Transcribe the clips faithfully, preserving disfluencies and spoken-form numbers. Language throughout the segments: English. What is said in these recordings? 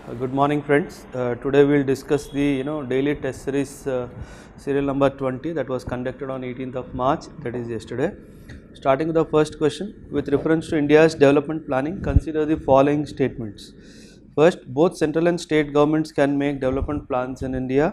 Uh, good morning, friends. Uh, today we will discuss the you know daily test series uh, serial number twenty that was conducted on eighteenth of March, that is yesterday. Starting with the first question, with reference to India's development planning, consider the following statements. First, both central and state governments can make development plans in India.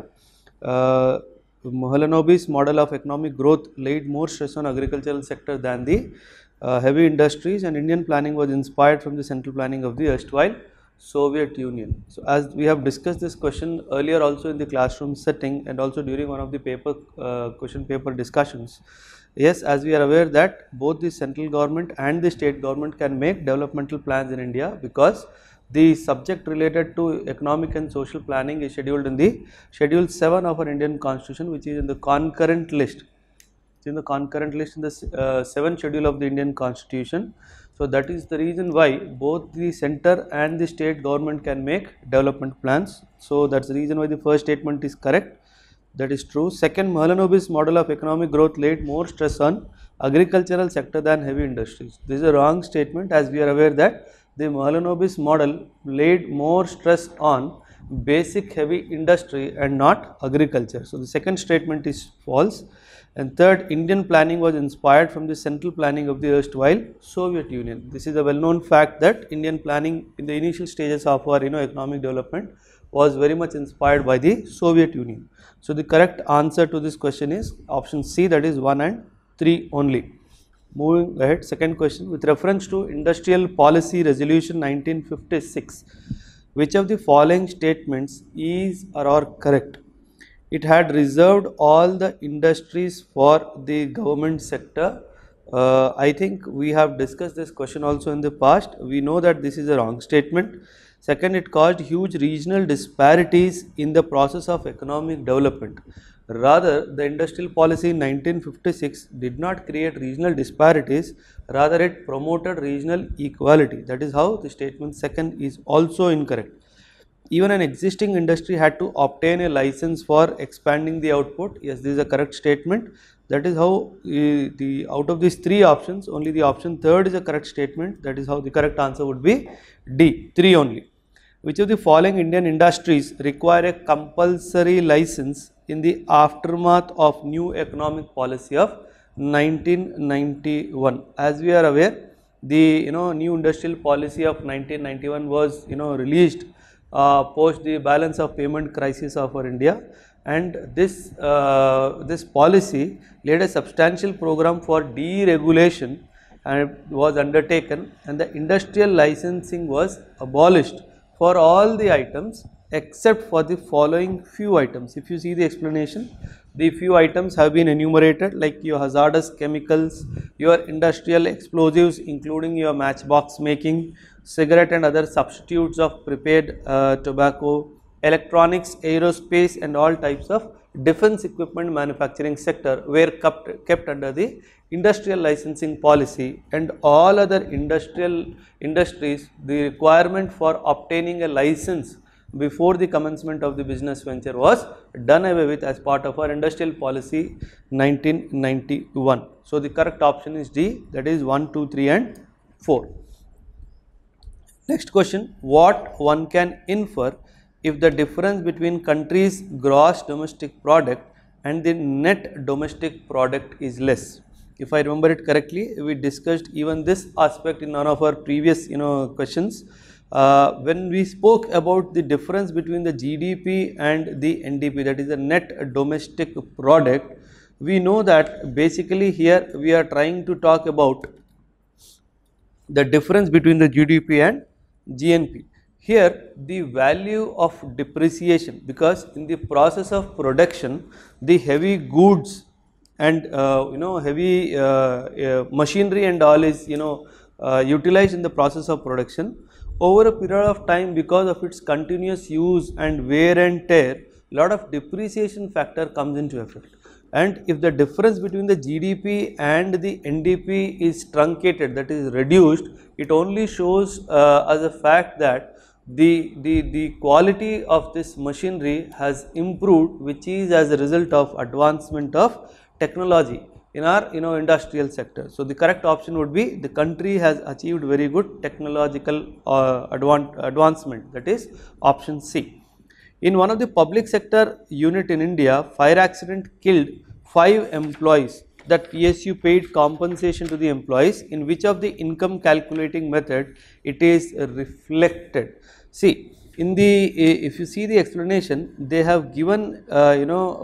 Uh, Mahalanobis model of economic growth laid more stress on agricultural sector than the uh, heavy industries, and Indian planning was inspired from the central planning of the erstwhile Soviet Union. So, as we have discussed this question earlier also in the classroom setting and also during one of the paper uh, question paper discussions. Yes, as we are aware that both the central government and the state government can make developmental plans in India, because the subject related to economic and social planning is scheduled in the schedule seven of our Indian constitution, which is in the concurrent list. It's in the concurrent list in the uh, seventh schedule of the Indian constitution. So that is the reason why both the center and the state government can make development plans. So that's the reason why the first statement is correct. That is true. Second, Mahalanobis model of economic growth laid more stress on agricultural sector than heavy industries. This is a wrong statement, as we are aware that the Mahalanobis model laid more stress on basic heavy industry and not agriculture. So the second statement is false. And third, Indian planning was inspired from the central planning of the erstwhile Soviet Union. This is a well-known fact that Indian planning in the initial stages of our you know economic development was very much inspired by the Soviet Union. So the correct answer to this question is option C, that is one and three only. Moving ahead, second question, with reference to Industrial Policy Resolution nineteen fifty-six, which of the following statements is or are correct? It had reserved all the industries for the government sector. Uh, I think we have discussed this question also in the past. We know that this is a wrong statement. Second, it caused huge regional disparities in the process of economic development. Rather, the industrial policy in nineteen fifty-six did not create regional disparities, rather it promoted regional equality. That is how the statement second is also incorrect. Even an existing industry had to obtain a license for expanding the output. Yes, this is a correct statement. That is how uh, the out of these three options, only the option third is a correct statement. That is how the correct answer would be D, three only. Which of the following Indian industries require a compulsory license in the aftermath of new economic policy of nineteen ninety-one? As we are aware, the you know new industrial policy of nineteen ninety-one was you know released Uh, post the balance of payment crisis of our India, and this uh, this policy laid a substantial program for deregulation and was undertaken, and the industrial licensing was abolished for all the items except for the following few items. If you see the explanation, the few items have been enumerated, like your hazardous chemicals, your industrial explosives including your matchbox making, cigarette and other substitutes of prepared uh, tobacco, electronics, aerospace and all types of defense equipment manufacturing sector were kept, kept under the industrial licensing policy, and all other industrial industries, the requirement for obtaining a license before the commencement of the business venture was done away with as part of our industrial policy nineteen ninety-one. So the correct option is D, that is one, two, three and four. Next question, what one can infer if the difference between countries' gross domestic product and the net domestic product is less? If I remember it correctly, we discussed even this aspect in one of our previous you know questions. Uh, when we spoke about the difference between the G D P and the N D P, that is the net domestic product, we know that basically here we are trying to talk about the difference between the G D P and G N P. Here the value of depreciation, because in the process of production the heavy goods and uh, you know heavy uh, uh, machinery and all is you know uh, utilized in the process of production. Over a period of time, because of its continuous use and wear and tear, lot of depreciation factor comes into effect. And if the difference between the G D P and the N D P is truncated, that is reduced, it only shows uh, as a fact that the, the, the quality of this machinery has improved, which is as a result of advancement of technology. in our you know industrial sector. So the correct option would be the country has achieved very good technological uh, advan advancement, that is option C. In one of the public sector unit in India, fire accident killed five employees. That P S U paid compensation to the employees. In which of the income calculating method it is reflected? See, in the if you see the explanation, they have given uh, you know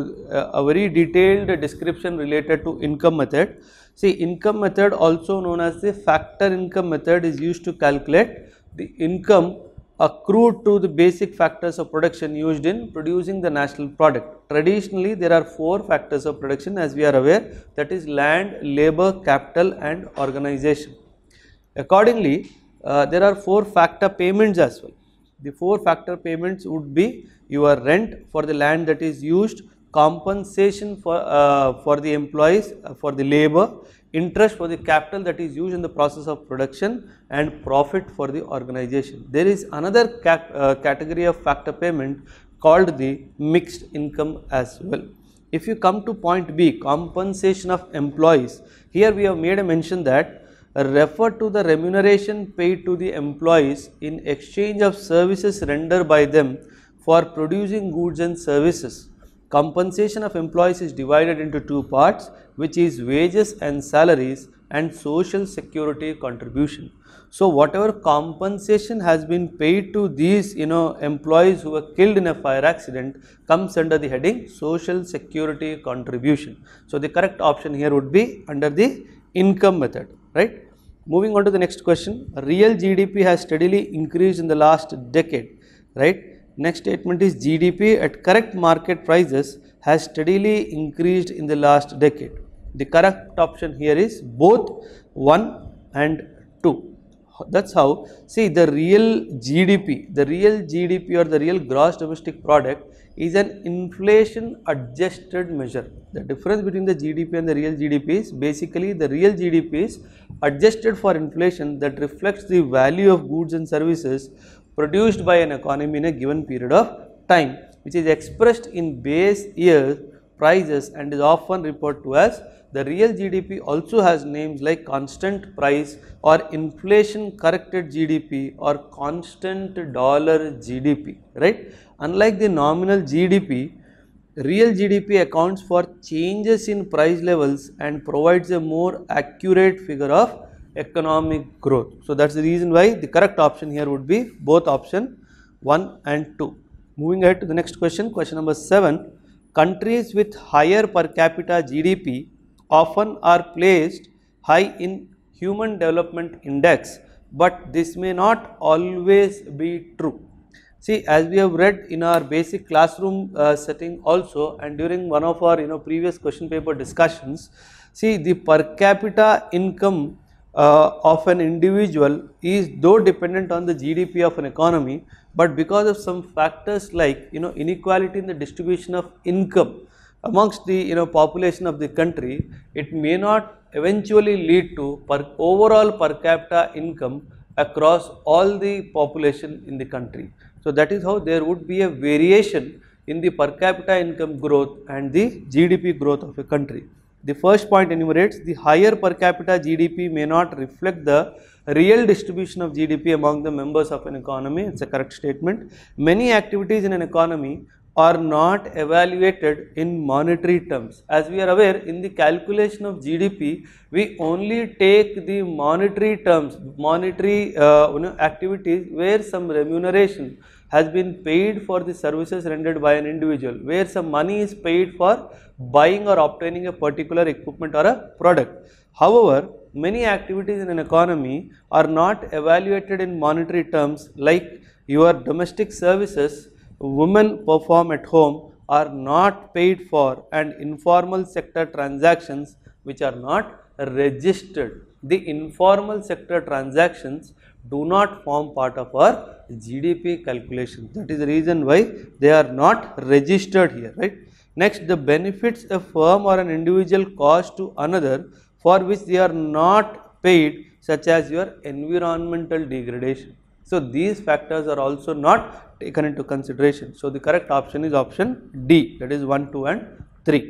a very detailed description related to income method. See, income method, also known as the factor income method, is used to calculate the income accrued to the basic factors of production used in producing the national product. Traditionally, there are four factors of production, as we are aware, that is land, labor, capital and organization. Accordingly, uh, there are four factor payments as well. The four factor payments would be your rent for the land that is used, compensation for, uh, for the employees uh, for the labor, interest for the capital that is used in the process of production, and profit for the organization. There is another cap, uh, category of factor payment called the mixed income as well. If you come to point B, compensation of employees, here we have made a mention that refer to the remuneration paid to the employees in exchange of services rendered by them for producing goods and services. Compensation of employees is divided into two parts, which is wages and salaries and social security contribution. So whatever compensation has been paid to these you know employees who were killed in a fire accident comes under the heading social security contribution. So the correct option here would be under the income method, right? Moving on to the next question, real G D P has steadily increased in the last decade, right? Next statement is G D P at correct market prices has steadily increased in the last decade. The correct option here is both one and two. That's how, see, the real G D P, the real G D P or the real gross domestic product is an inflation adjusted measure. The difference between the G D P and the real G D P is basically the real G D P is adjusted for inflation that reflects the value of goods and services produced by an economy in a given period of time, which is expressed in base year prices and is often referred to as the real G D P. Also has names like constant price or inflation corrected G D P or constant dollar G D P, right? Unlike the nominal G D P, real G D P accounts for changes in price levels and provides a more accurate figure of economic growth. So that's the reason why the correct option here would be both option one and two. Moving ahead to the next question, question number seven. Countries with higher per capita G D P often are placed high in Human Development Index, but this may not always be true. See, as we have read in our basic classroom uh, setting also, and during one of our you know previous question paper discussions, see, the per capita income uh, of an individual is though dependent on the G D P of an economy, but because of some factors like you know inequality in the distribution of income amongst the you know population of the country, it may not eventually lead to per overall per capita income across all the population in the country. So that is how there would be a variation in the per capita income growth and the G D P growth of a country. The first point enumerates the higher per capita G D P may not reflect the real distribution of G D P among the members of an economy. It's a correct statement. Many activities in an economy are not evaluated in monetary terms. As we are aware, in the calculation of G D P, we only take the monetary terms, monetary uh, you know, activities where some remuneration has been paid for the services rendered by an individual, where some money is paid for buying or obtaining a particular equipment or a product. However, many activities in an economy are not evaluated in monetary terms, like your domestic services women perform at home are not paid for, and informal sector transactions which are not registered. The informal sector transactions do not form part of our G D P calculation. That is the reason why they are not registered here, right? Next, the benefits a firm or an individual cause to another for which they are not paid, such as your environmental degradation. So these factors are also not taken into consideration. So the correct option is option D, that is one, two and three.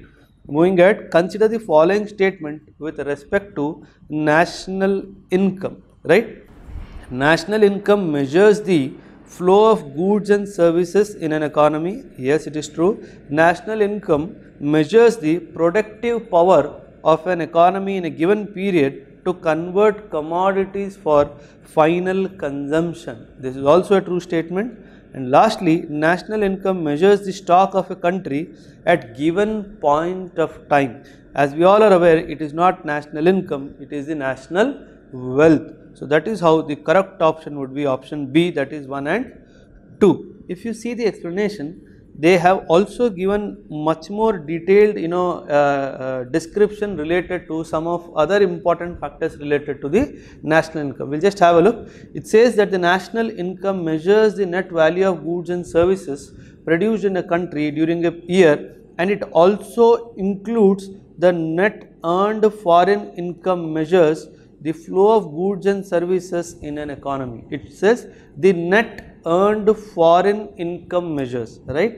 Moving ahead, consider the following statement with respect to national income, right? National income measures the flow of goods and services in an economy. Yes, it is true. National income measures the productive power of an economy in a given period to convert commodities for final consumption. This is also a true statement. And lastly, national income measures the stock of a country at given point of time. As we all are aware, it is not national income, it is the national wealth. So that is how the correct option would be option B, that is one and two. If you see the explanation, they have also given much more detailed, you know, uh, uh, description related to some of other important factors related to the national income. We will just have a look. It says that the national income measures the net value of goods and services produced in a country during a year, and it also includes the net earned foreign income measures the flow of goods and services in an economy. It says the net earned foreign income measures, right?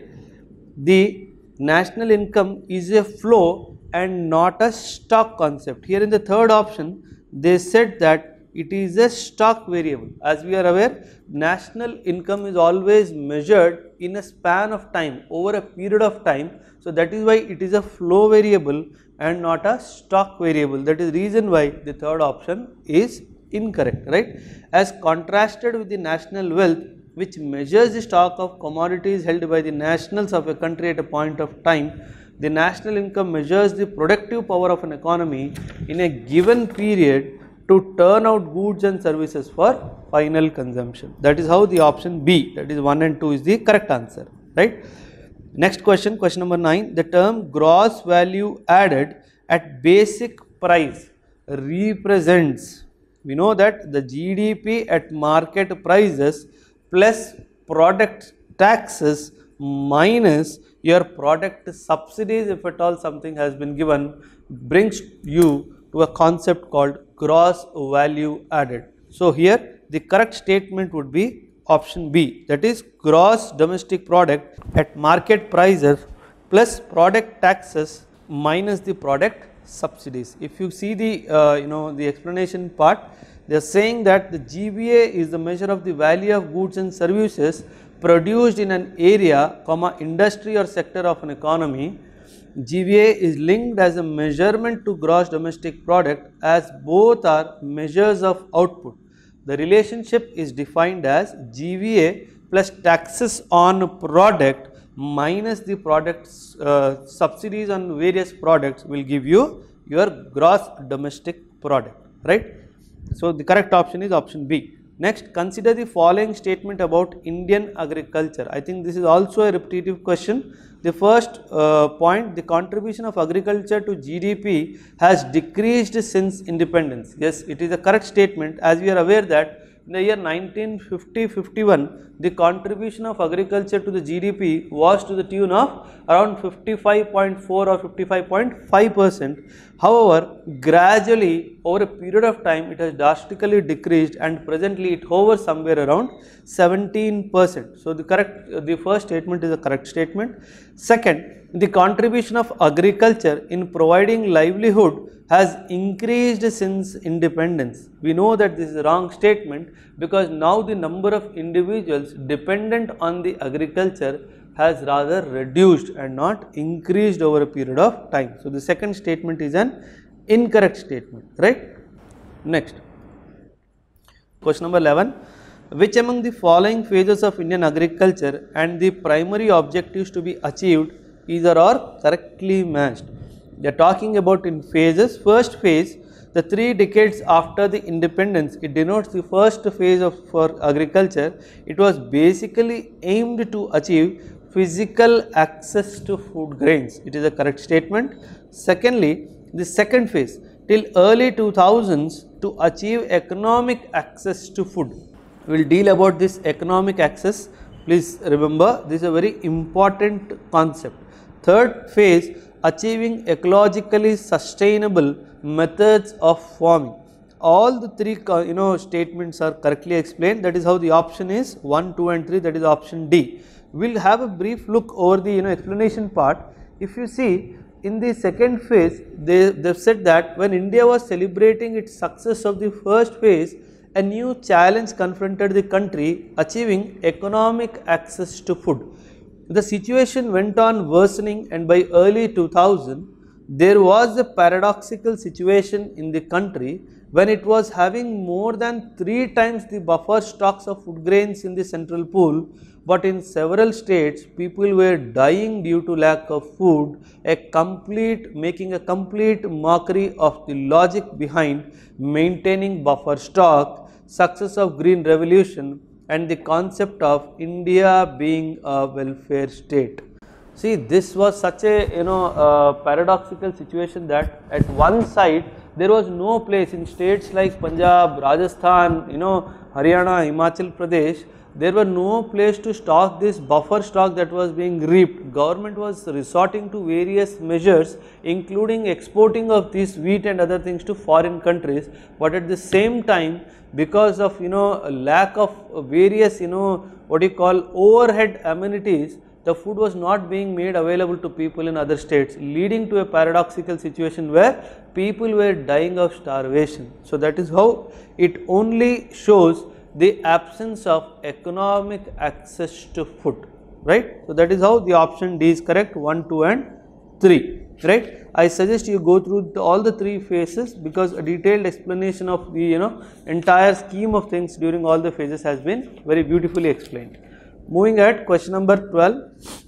The national income is a flow and not a stock concept. Here in the third option, they said that it is a stock variable. As we are aware, national income is always measured in a span of time, over a period of time. So that is why it is a flow variable and not a stock variable. That is the reason why the third option is incorrect, right? As contrasted with the national wealth, which measures the stock of commodities held by the nationals of a country at a point of time, the national income measures the productive power of an economy in a given period to turn out goods and services for final consumption. That is how the option B, that is one and two, is the correct answer, right? Next question, question number nine. The term gross value added at basic price represents, we know that the G D P at market prices plus product taxes minus your product subsidies, if at all something has been given, brings you to a concept called gross value added. So here the correct statement would be option B, that is gross domestic product at market prices plus product taxes minus the product subsidies. If you see the uh, you know the explanation part, they are saying that the G V A is the measure of the value of goods and services produced in an area, comma, industry or sector of an economy. G V A is linked as a measurement to gross domestic product, as both are measures of output. The relationship is defined as G V A plus taxes on product minus the products uh, subsidies on various products will give you your gross domestic product, right? So the correct option is option B. Next, consider the following statement about Indian agriculture. I think this is also a repetitive question. The first uh, point, the contribution of agriculture to G D P has decreased since independence. Yes, it is a correct statement, as we are aware that in the year nineteen fifty fifty-one, the contribution of agriculture to the G D P was to the tune of around fifty-five point four or fifty-five point five percent. However, gradually over a period of time it has drastically decreased, and presently it hovers somewhere around seventeen percent. So the correct, the first statement is a correct statement. Second, the contribution of agriculture in providing livelihood has increased since independence. We know that this is a wrong statement, because now the number of individuals dependent on the agriculture has rather reduced and not increased over a period of time. So the second statement is an incorrect statement, right? Next, question number eleven. Which among the following phases of Indian agriculture and the primary objectives to be achieved either are correctly matched? They are talking about in phases. First phase, the three decades after the independence, it denotes the first phase of for agriculture. It was basically aimed to achieve physical access to food grains. It is a correct statement. Secondly, the second phase till early two thousands to achieve economic access to food. We will deal about this economic access. Please remember, this is a very important concept. Third phase, achieving ecologically sustainable methods of farming. All the three you know statements are correctly explained. That is how the option is one, two and three, that is option D. We will have a brief look over the you know explanation part. If you see, in the second phase, they they've said that when India was celebrating its success of the first phase, a new challenge confronted the country, achieving economic access to food. The situation went on worsening, and by early two thousand, there was a paradoxical situation in the country when it was having more than three times the buffer stocks of food grains in the central pool, but in several states people were dying due to lack of food, a complete making a complete mockery of the logic behind maintaining buffer stock, success of green revolution, and the concept of India being a welfare state. See, this was such a you know uh, paradoxical situation that at one side there was no place in states like Punjab, Rajasthan, you know Haryana, Himachal Pradesh. There were no place to stock this buffer stock that was being reaped. Government was resorting to various measures, including exporting of this wheat and other things to foreign countries. But at the same time, because of you know lack of various you know what you call overhead amenities, the food was not being made available to people in other states, leading to a paradoxical situation where people were dying of starvation. So that is how it only shows the absence of economic access to food, right? So that is how the option D is correct, one, two and three, right? I suggest you go through the, all the three phases, because a detailed explanation of the you know entire scheme of things during all the phases has been very beautifully explained. Moving at question number twelve,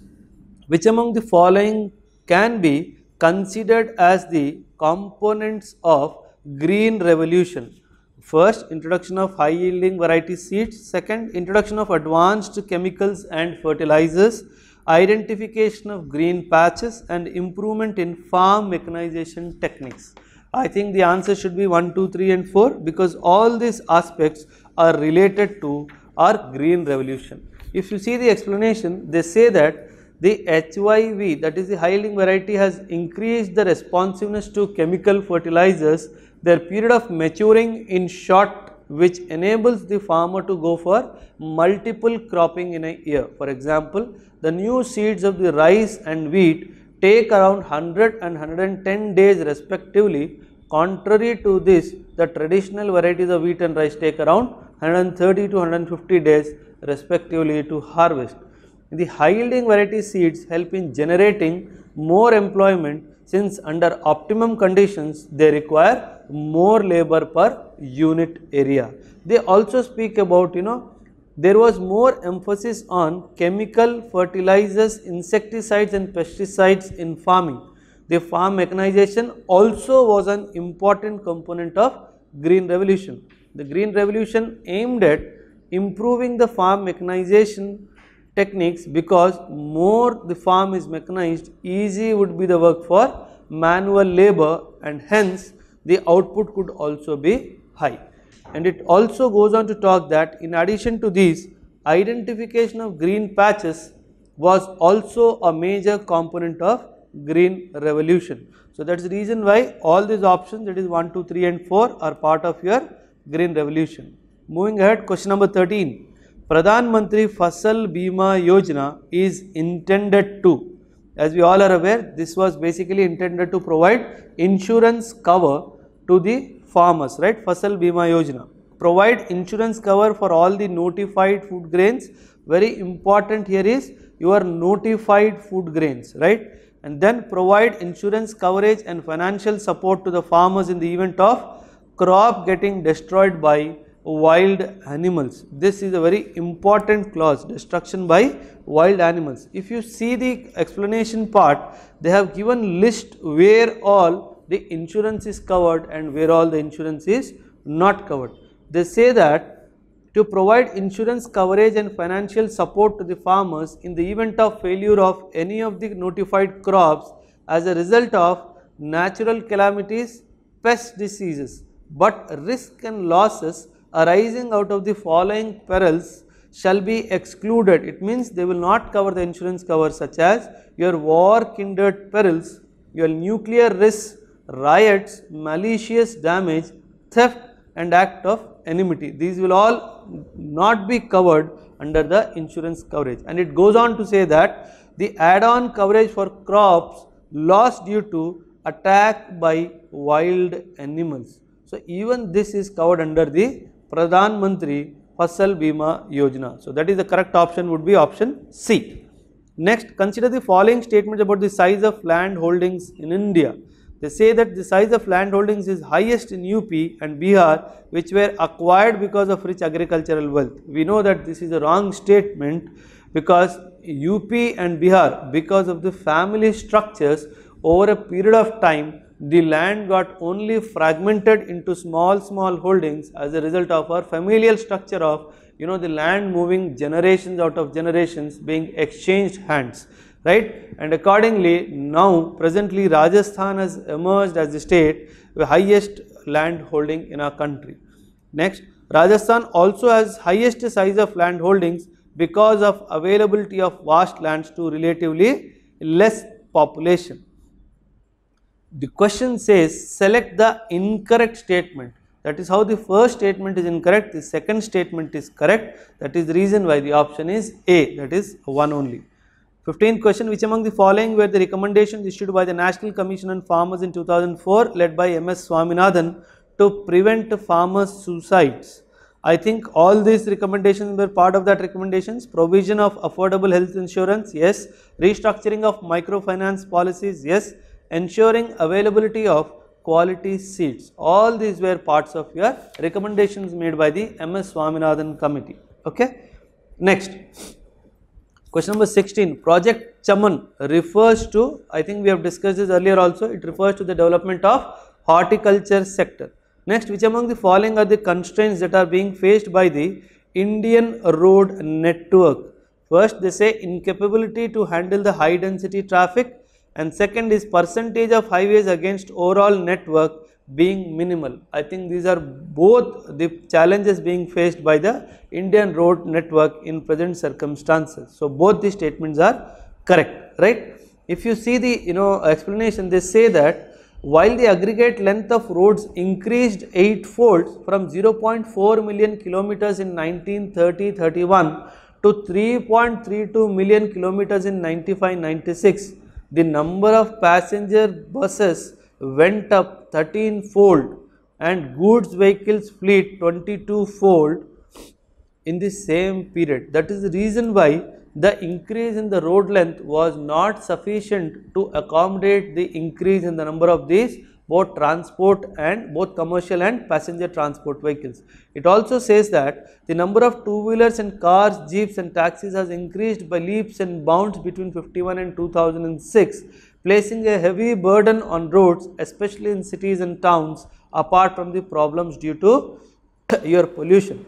which among the following can be considered as the components of green revolution? First, introduction of high yielding variety seeds. Second, introduction of advanced chemicals and fertilizers. Identification of green patches, and improvement in farm mechanization techniques. I think the answer should be one, two, three and four, because all these aspects are related to our green revolution. If you see the explanation, they say that the H Y V, that is the high yielding variety, has increased the responsiveness to chemical fertilizers, their period of maturing in short, which enables the farmer to go for multiple cropping in a year. For example, the new seeds of the rice and wheat take around one hundred and one hundred ten days respectively. Contrary to this, the traditional varieties of wheat and rice take around one hundred thirty to one hundred fifty days respectively to harvest. The high yielding variety seeds help in generating more employment, since under optimum conditions they require more labor per unit area. They also speak about you know there was more emphasis on chemical fertilizers, insecticides and pesticides in farming. The farm mechanization also was an important component of green revolution. The green revolution aimed at improving the farm mechanization techniques, because more the farm is mechanized, easy would be the work for manual labor, and hence the output could also be high. And it also goes on to talk that in addition to these, identification of green patches was also a major component of green revolution. So that is the reason why all these options, that is one, two, three and four, are part of your green revolution. Moving ahead, question number thirteen. Pradhan Mantri Fasal Bima Yojana is intended to, as we all are aware, this was basically intended to provide insurance cover to the farmers, right? Fasal Bima Yojana. Provide insurance cover for all the notified food grains. Very important here is your notified food grains, right? And then provide insurance coverage and financial support to the farmers in the event of crop getting destroyed by wild animals. This is a very important clause, destruction by wild animals. If you see the explanation part, they have given list where all the insurance is covered and where all the insurance is not covered. They say that to provide insurance coverage and financial support to the farmers in the event of failure of any of the notified crops as a result of natural calamities, pest diseases, but risk and losses arising out of the following perils shall be excluded. It means they will not cover the insurance cover, such as your war kindred perils, your nuclear risks, riots, malicious damage, theft and act of enmity. These will all not be covered under the insurance coverage. And it goes on to say that the add-on coverage for crops loss due to attack by wild animals. So even this is covered under the Pradhan Mantri Fasal Bima Yojana. So that is the correct option, would be option C. Next, consider the following statements about the size of land holdings in India. They say that the size of land holdings is highest in U P and Bihar, which were acquired because of rich agricultural wealth. We know that this is a wrong statement, because U P and Bihar, because of the family structures, over a period of time the land got only fragmented into small small holdings as a result of our familial structure of, you know, the land moving generations out of generations, being exchanged hands, right? And accordingly, now presently Rajasthan has emerged as the state with highest land holding in our country. Next, Rajasthan also has highest size of land holdings because of availability of vast lands to relatively less population. The question says select the incorrect statement. That is how the first statement is incorrect, the second statement is correct. That is the reason why the option is A, that is one only. fifteenth question, which among the following were the recommendations issued by the National Commission on Farmers in two thousand four, led by M S Swaminathan, to prevent farmers' suicides? I think all these recommendations were part of that recommendations. Provision of affordable health insurance, yes. Restructuring of microfinance policies, yes. Ensuring availability of quality seeds. All these were parts of your recommendations made by the M S Swaminathan committee. Okay. Next, question number sixteen. Project Chaman refers to, I think we have discussed this earlier also, it refers to the development of horticulture sector. Next, which among the following are the constraints that are being faced by the Indian road network? First, they say incapability to handle the high density traffic, and second is percentage of highways against overall network being minimal. I think these are both the challenges being faced by the Indian road network in present circumstances. So both the statements are correct, right? If you see the, you know, explanation, they say that while the aggregate length of roads increased eightfold from zero point four million kilometers in nineteen thirty thirty-one to three point three two million kilometers in ninety-five ninety-six, the number of passenger buses went up thirteen fold and goods vehicles fleet twenty-two fold in the same period. That is the reason why the increase in the road length was not sufficient to accommodate the increase in the number of these both transport and both commercial and passenger transport vehicles. It also says that the number of two-wheelers and cars, jeeps and taxis has increased by leaps and bounds between fifty-one and two thousand six, placing a heavy burden on roads, especially in cities and towns, apart from the problems due to air pollution.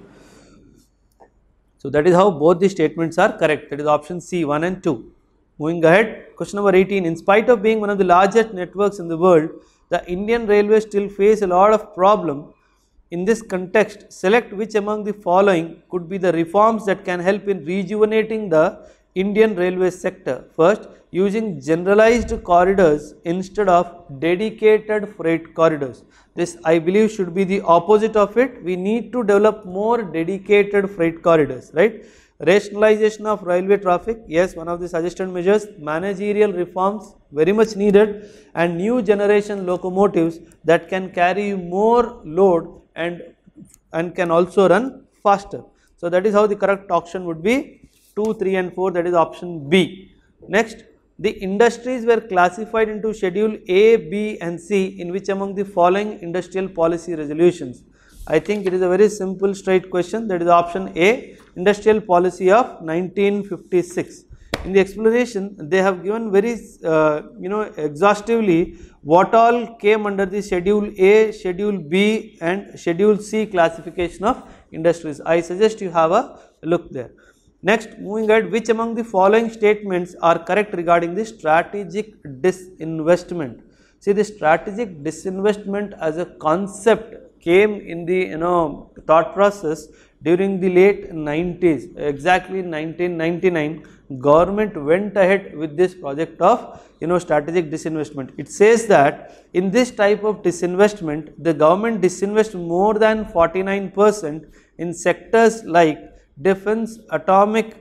So that is how both the statements are correct. That is option C, one and two. Moving ahead, question number eighteen. In spite of being one of the largest networks in the world, the Indian Railways still face a lot of problem. In this context, select which among the following could be the reforms that can help in rejuvenating the Indian railway sector. First, using generalized corridors instead of dedicated freight corridors. This, I believe, should be the opposite of it. We need to develop more dedicated freight corridors, right? Rationalization of railway traffic, yes, one of the suggested measures. Managerial reforms, very much needed, and new generation locomotives that can carry more load and and can also run faster. So that is how the correct option would be two, three and four, that is option B. Next, the industries were classified into schedule A, B and C in which among the following industrial policy resolutions? I think it is a very simple straight question, that is option A, industrial policy of nineteen fifty-six. In the explanation, they have given very uh, you know exhaustively what all came under the schedule A, schedule B and schedule C classification of industries. I suggest you have a look there. Next, moving ahead, which among the following statements are correct regarding the strategic disinvestment? See, the strategic disinvestment as a concept came in the you know thought process during the late nineties, exactly in nineteen ninety-nine. Government went ahead with this project of you know strategic disinvestment. It says that in this type of disinvestment, the government disinvests more than forty-nine percent in sectors like defense, atomic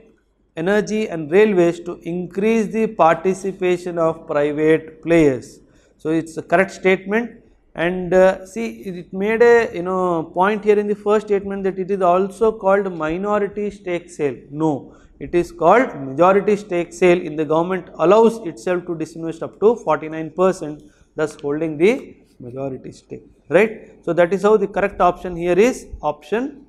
energy and railways to increase the participation of private players. So it's a correct statement. And uh, see, it made a you know point here in the first statement that it is also called minority stake sale. No, it is called majority stake sale. In the government allows itself to disinvest up to forty-nine percent, thus holding the majority stake, right. So that is how the correct option here is option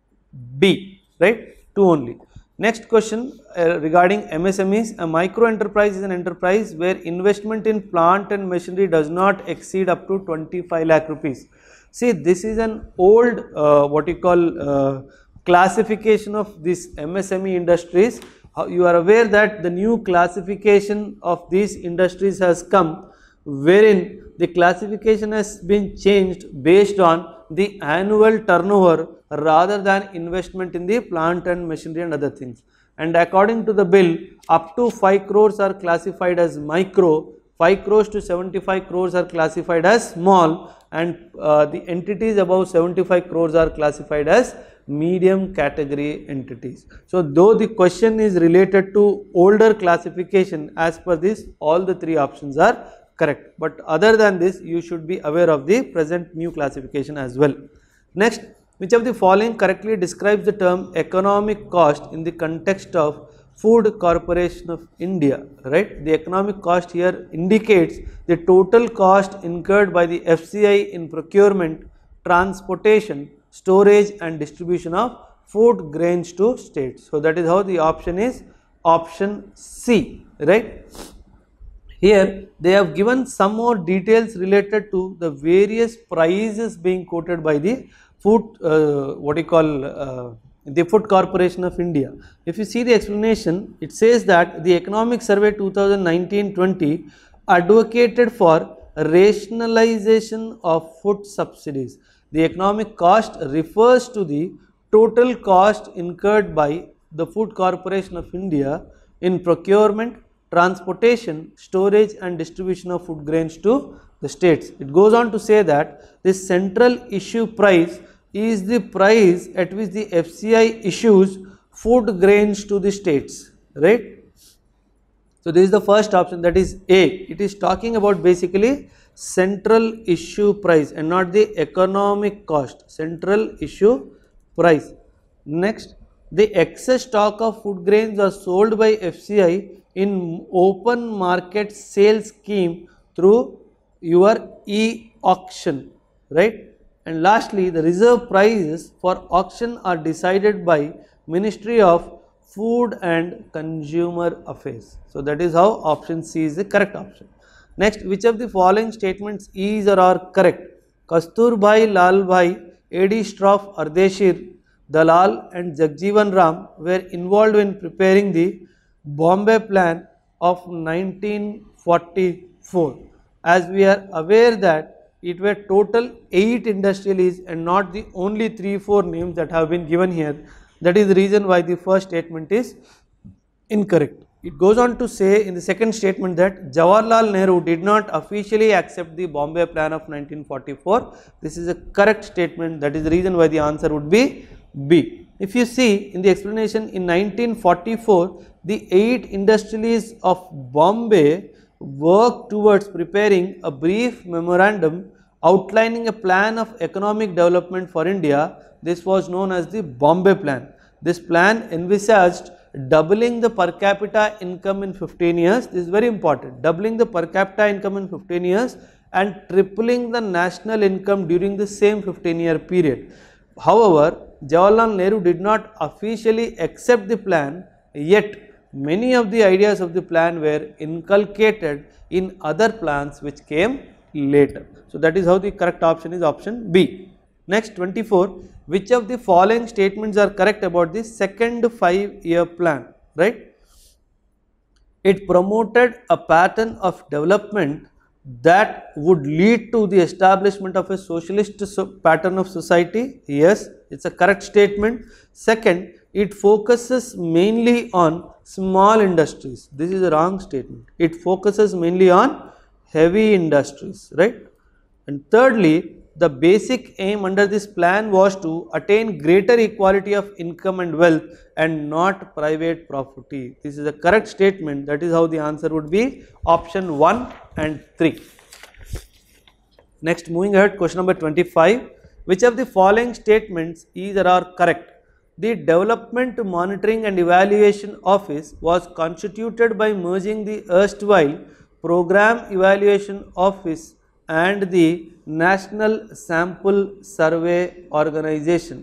B, right, two only. Next question uh, regarding M S M Es. A micro enterprise is an enterprise where investment in plant and machinery does not exceed up to twenty-five lakh rupees. See, this is an old uh, what you call uh, classification of these M S M E industries. Uh, you are aware that the new classification of these industries has come, wherein the classification has been changed based on the annual turnover rather than investment in the plant and machinery and other things. And according to the bill, up to five crores are classified as micro, five crores to seventy-five crores are classified as small, and uh, the entities above seventy-five crores are classified as medium category entities. So though the question is related to older classification, as per this all the three options are correct, but other than this you should be aware of the present new classification as well. Next, which of the following correctly describes the term economic cost in the context of Food Corporation of India, right? The economic cost here indicates the total cost incurred by the F C I in procurement, transportation, storage and distribution of food grains to states. So that is how the option is option C, right? Here they have given some more details related to the various prices being quoted by the food, uh, what you call uh, the Food Corporation of India. If you see the explanation, it says that the Economic Survey two thousand nineteen twenty advocated for rationalization of food subsidies. The economic cost refers to the total cost incurred by the Food Corporation of India in procurement, transportation, storage and distribution of food grains to the states. It goes on to say that the central issue price is the price at which the F C I issues food grains to the states, right. So this is the first option, that is A. It is talking about basically central issue price and not the economic cost, central issue price. Next, the excess stock of food grains are sold by F C I in open market sales scheme through your e-auction, right. And lastly, the reserve prices for auction are decided by Ministry of Food and Consumer Affairs. So that is how option C is the correct option. Next, which of the following statements is or are correct? Kasturbhai Lalbhai, A D Shroff Ardeshir, Dalal and Jagjeevan Ram were involved in preparing the Bombay Plan of nineteen forty-four. As we are aware that it were total eight industrialists and not the only three four names that have been given here. That is the reason why the first statement is incorrect. It goes on to say in the second statement that Jawaharlal Nehru did not officially accept the Bombay Plan of nineteen forty-four. This is a correct statement. That is the reason why the answer would be B. If you see in the explanation, in nineteen forty-four, the eight industrialists of Bombay worked towards preparing a brief memorandum outlining a plan of economic development for India. This was known as the Bombay Plan. This plan envisaged doubling the per capita income in fifteen years. This is very important. Doubling the per capita income in fifteen years and tripling the national income during the same fifteen year period. However, Jawaharlal Nehru did not officially accept the plan, yet many of the ideas of the plan were inculcated in other plans which came later. So that is how the correct option is option B. Next, twenty-four. Which of the following statements are correct about the second five year plan, right? It promoted a pattern of development that would lead to the establishment of a socialist so pattern of society. Yes, it's a correct statement. Second, it focuses mainly on small industries. This is a wrong statement. It focuses mainly on heavy industries, right? And thirdly, the basic aim under this plan was to attain greater equality of income and wealth and not private property. This is a correct statement. That is how the answer would be option one and three. Next, moving ahead, question number twenty-five. Which of the following statements is or are correct? The Development Monitoring and Evaluation Office was constituted by merging the erstwhile Program Evaluation Office and the National Sample Survey Organization.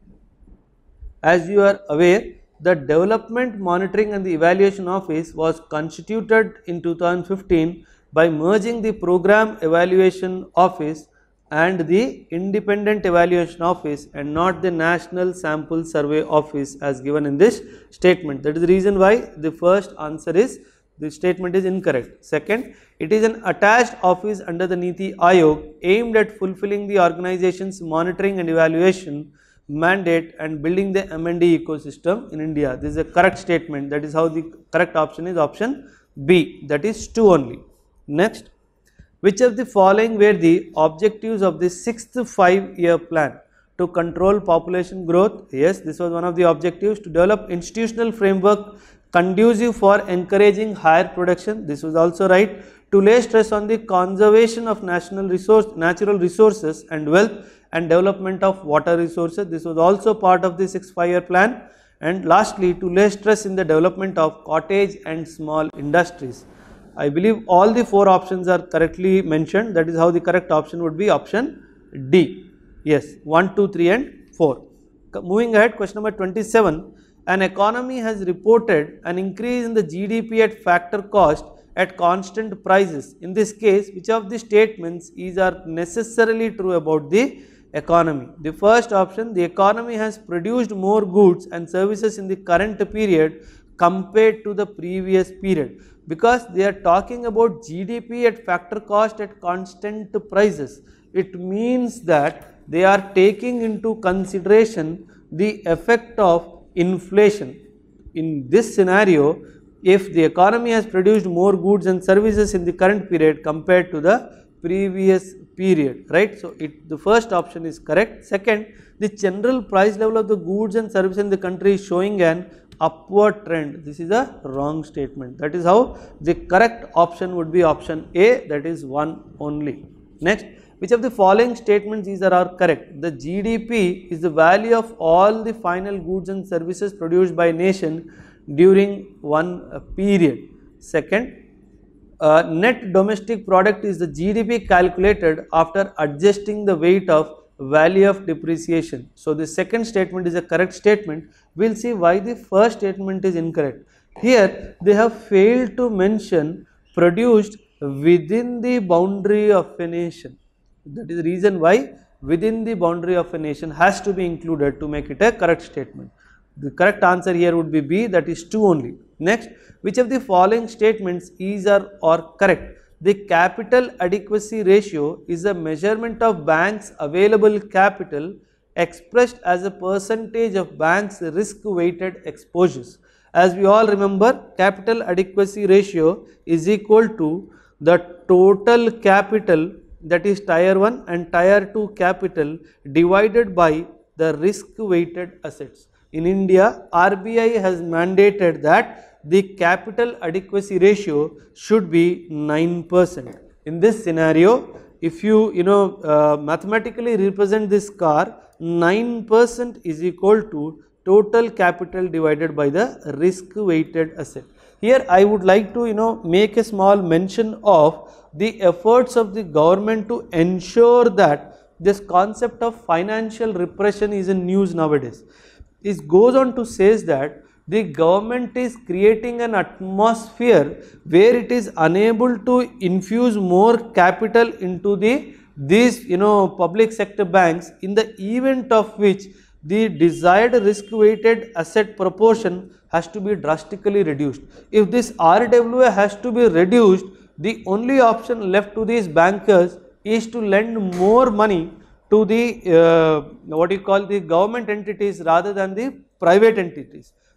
As you are aware, the Development Monitoring and the Evaluation Office was constituted in two thousand fifteen by merging the Program Evaluation Office and the Independent Evaluation Office and not the National Sample Survey Office as given in this statement. That is the reason why the first answer is, the statement is incorrect. Second, it is an attached office under the Niti Aayog aimed at fulfilling the organization's monitoring and evaluation mandate and building the M and D ecosystem in India. This is a correct statement. That is how the correct option is option B, that is two only. Next, which of the following were the objectives of the sixth five-year plan? To control population growth, yes, this was one of the objectives. To develop institutional framework conducive for encouraging higher production, this was also right. To lay stress on the conservation of national resource, natural resources and wealth and development of water resources, this was also part of the sixth five-year plan. And lastly, to lay stress in the development of cottage and small industries. I believe all the four options are correctly mentioned. That is how the correct option would be option D. Yes, one, two, three and four. Moving ahead, question number twenty-seven. An economy has reported an increase in the G D P at factor cost at constant prices. In this case, which of the statements is are necessarily true about the economy? The first option, the economy has produced more goods and services in the current period compared to the previous period, because they are talking about G D P at factor cost at constant prices. It means that they are taking into consideration the effect of inflation. In this scenario, if the economy has produced more goods and services in the current period compared to the previous period, right? So, it, the first option is correct. Second, the general price level of the goods and services in the country is showing an upward trend. This is a wrong statement. That is how the correct option would be option A, that is one only. Next, which of the following statements these are, are correct? The G D P is the value of all the final goods and services produced by a nation during one uh, period. Second, uh, net domestic product is the G D P calculated after adjusting the weight of value of depreciation. So, the second statement is a correct statement. We will see why the first statement is incorrect. Here they have failed to mention produced within the boundary of a nation. That is the reason why within the boundary of a nation has to be included to make it a correct statement. The correct answer here would be B, that is two only. Next, which of the following statements is or are correct? The capital adequacy ratio is a measurement of banks' available capital expressed as a percentage of banks' risk-weighted exposures. As we all remember, capital adequacy ratio is equal to the total capital, that is tier one and tier two capital, divided by the risk-weighted assets. In India, R B I has mandated that the capital adequacy ratio should be nine percent. In this scenario, if you you know uh, mathematically represent this car, nine percent is equal to total capital divided by the risk weighted asset. Here I would like to you know make a small mention of the efforts of the government to ensure that this concept of financial repression is in news nowadays. It goes on to says that the government is creating an atmosphere where it is unable to infuse more capital into the these you know public sector banks, in the event of which the desired risk weighted asset proportion has to be drastically reduced. If this R W A has to be reduced, the only option left to these bankers is to lend more money to the uh, what you call the government entities rather than the private entities.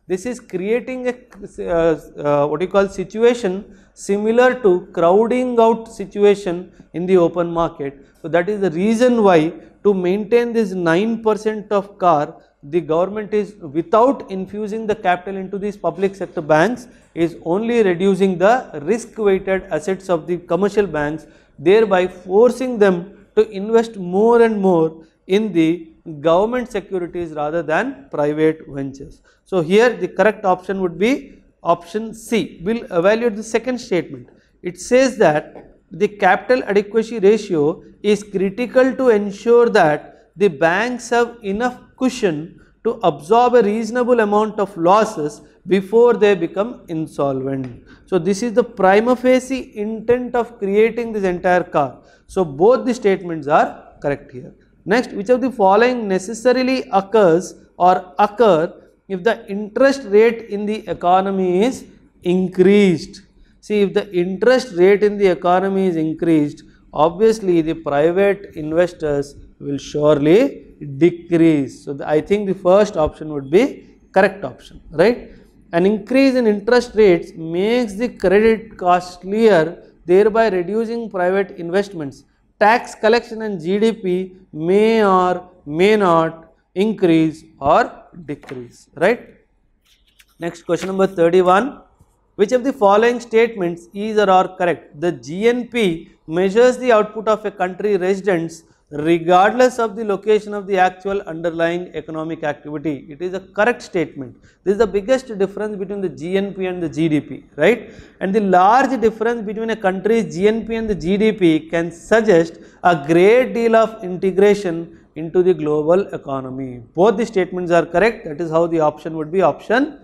This is creating a uh, uh, what you call situation similar to crowding out situation in the open market. So that is the reason why to maintain this nine percent of C A R, the government is, without infusing the capital into these public sector banks, is only reducing the risk weighted assets of the commercial banks, thereby forcing them to invest more and more in the government securities rather than private ventures. So here the correct option would be option C. We will evaluate the second statement. It says that the capital adequacy ratio is critical to ensure that the banks have enough cushion to absorb a reasonable amount of losses before they become insolvent. So this is the prima facie intent of creating this entire C A R. So both the statements are correct here. Next, which of the following necessarily occurs or occur if the interest rate in the economy is increased? See, if the interest rate in the economy is increased, obviously the private investors will surely decrease. So the, I think the first option would be correct option, right? An increase in interest rates makes the credit costlier, thereby reducing private investments. Tax collection and G D P may or may not increase or decrease, right? Next, question number thirty-one. Which of the following statements is or are correct? The G N P measures the output of a country residents regardless of the location of the actual underlying economic activity. It is a correct statement. This is the biggest difference between the G N P and the G D P, right? And the large difference between a country's G N P and the G D P can suggest a great deal of integration into the global economy. Both the statements are correct. That is how the option would be option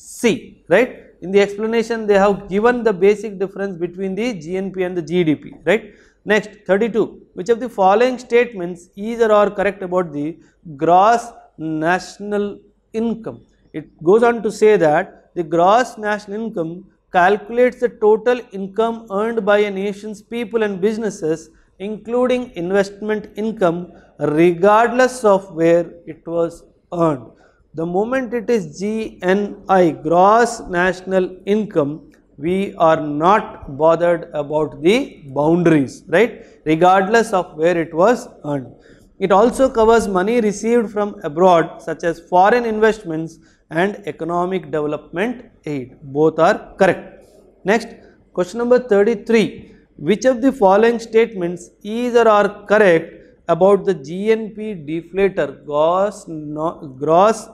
C, right? In the explanation, they have given the basic difference between the G N P and the G D P, right? Next, thirty-two. Which of the following statements is or are correct about the gross national income? It goes on to say that the gross national income calculates the total income earned by a nation's people and businesses, including investment income, regardless of where it was earned. The moment it is G N I, gross national income, we are not bothered about the boundaries, right, regardless of where it was earned. It also covers money received from abroad such as foreign investments and economic development aid. Both are correct. Next, question number thirty-three. Which of the following statements is or are correct about the G N P deflator, gross, no, gross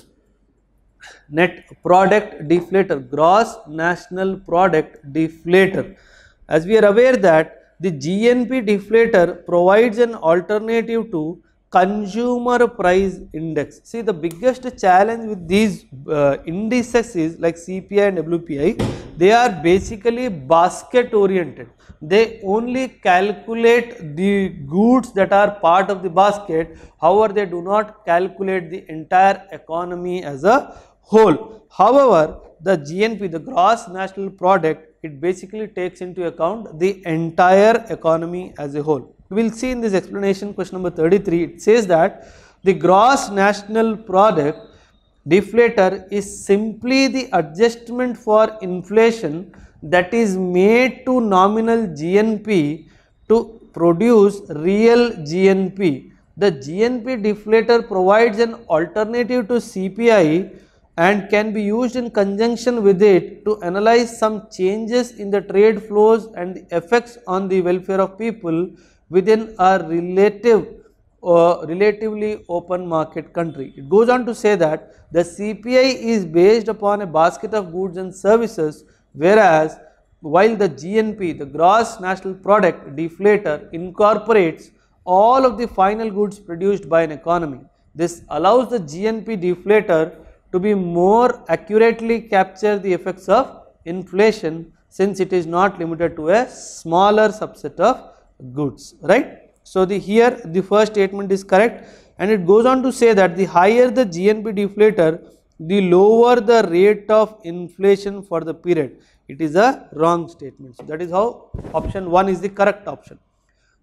net product deflator, gross national product deflator? As we are aware that the G N P deflator provides an alternative to consumer price index. See, the biggest challenge with these uh, indices is like C P I and W P I, they are basically basket oriented. They only calculate the goods that are part of the basket, however they do not calculate the entire economy as a whole. However, the G N P, the gross national product, it basically takes into account the entire economy as a whole. We will see in this explanation, question number thirty-three, it says that the gross national product deflator is simply the adjustment for inflation that is made to nominal G N P to produce real G N P. The G N P deflator provides an alternative to C P I and can be used in conjunction with it to analyze some changes in the trade flows and the effects on the welfare of people within a relative uh, relatively open market country. It goes on to say that the C P I is based upon a basket of goods and services, whereas while the G N P, the gross national product deflator, incorporates all of the final goods produced by an economy. This allows the G N P deflator to be more accurately capture the effects of inflation, since it is not limited to a smaller subset of goods, right. So the here the first statement is correct, and it goes on to say that the higher the G N P deflator, the lower the rate of inflation for the period. It is a wrong statement. So that is how option one is the correct option.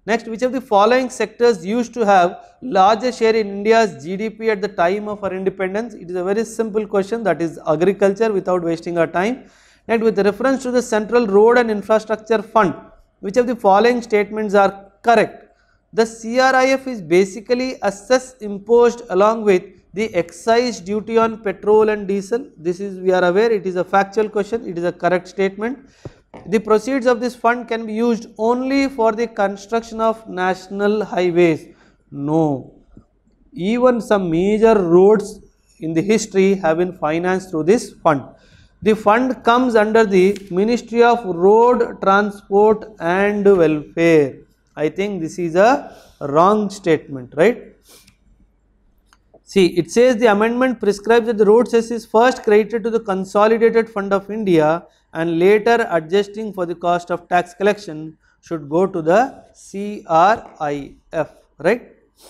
Next, which of the following sectors used to have largest share in India's G D P at the time of our independence? It is a very simple question, that is agriculture, without wasting our time. Next, with reference to the Central Road and Infrastructure Fund, which of the following statements are correct? The C R I F is basically a cess imposed along with the excise duty on petrol and diesel. This is, we are aware, it is a factual question, it is a correct statement. The proceeds of this fund can be used only for the construction of national highways. No, even some major roads in the history have been financed through this fund. The fund comes under the Ministry of Road Transport and Welfare. I think this is a wrong statement, right? See, it says the amendment prescribes that the road cess is first credited to the Consolidated Fund of India and later adjusting for the cost of tax collection should go to the C R I F, right?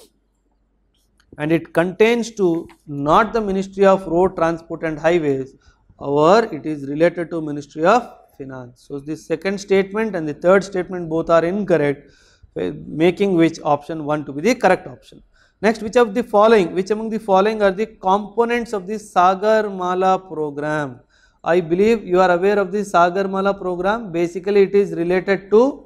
And it contains to not the Ministry of Road Transport and Highways, or it is related to Ministry of Finance. So, the second statement and the third statement both are incorrect, making which option one to be the correct option. Next, which of the following, which among the following are the components of the Sagarmala program? I believe you are aware of the Sagarmala program. Basically, it is related to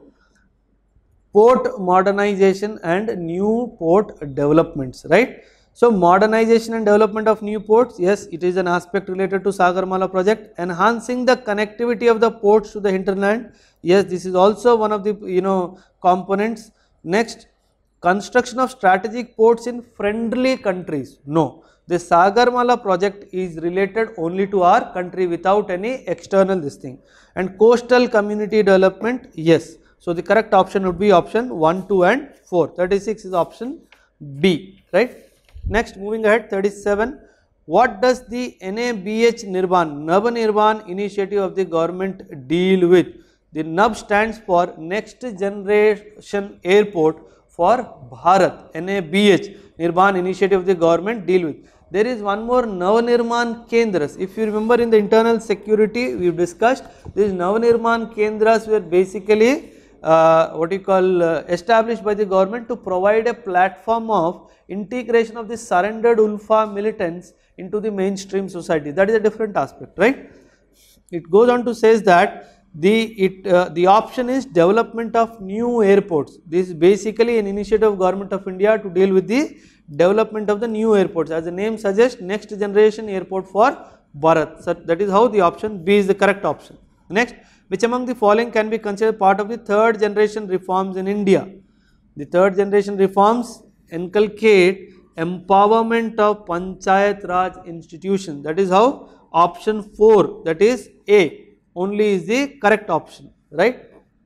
port modernization and new port developments, right? So, modernization and development of new ports, yes, it is an aspect related to Sagarmala project. Enhancing the connectivity of the ports to the hinterland, yes, this is also one of the, you know, components. Next, construction of strategic ports in friendly countries, no. The Sagarmala project is related only to our country without any external this thing. And coastal community development, yes. So, the correct option would be option one, two and four. thirty-six is option B, right. Next, moving ahead, thirty-seven. What does the N A B H Nirban, Navnirban initiative of the government deal with? The N A B stands for Next Generation Airport for Bharat. N A B H Nirban initiative of the government deal with. There is one more Navnirman Kendras. If you remember in the internal security we discussed, these Navnirman Kendras were basically uh, what you call uh, established by the government to provide a platform of integration of the surrendered Ulfa militants into the mainstream society. That is a different aspect, right? It goes on to says that the it uh, the option is development of new airports. This is basically an initiative of Government of India to deal with the development of the new airports. As the name suggests, next generation airport for Bharat. So that is how the option B is the correct option. Next, which among the following can be considered part of the third generation reforms in India? The third generation reforms inculcate empowerment of Panchayat Raj institutions. That is how option four, that is A, only is the correct option, right?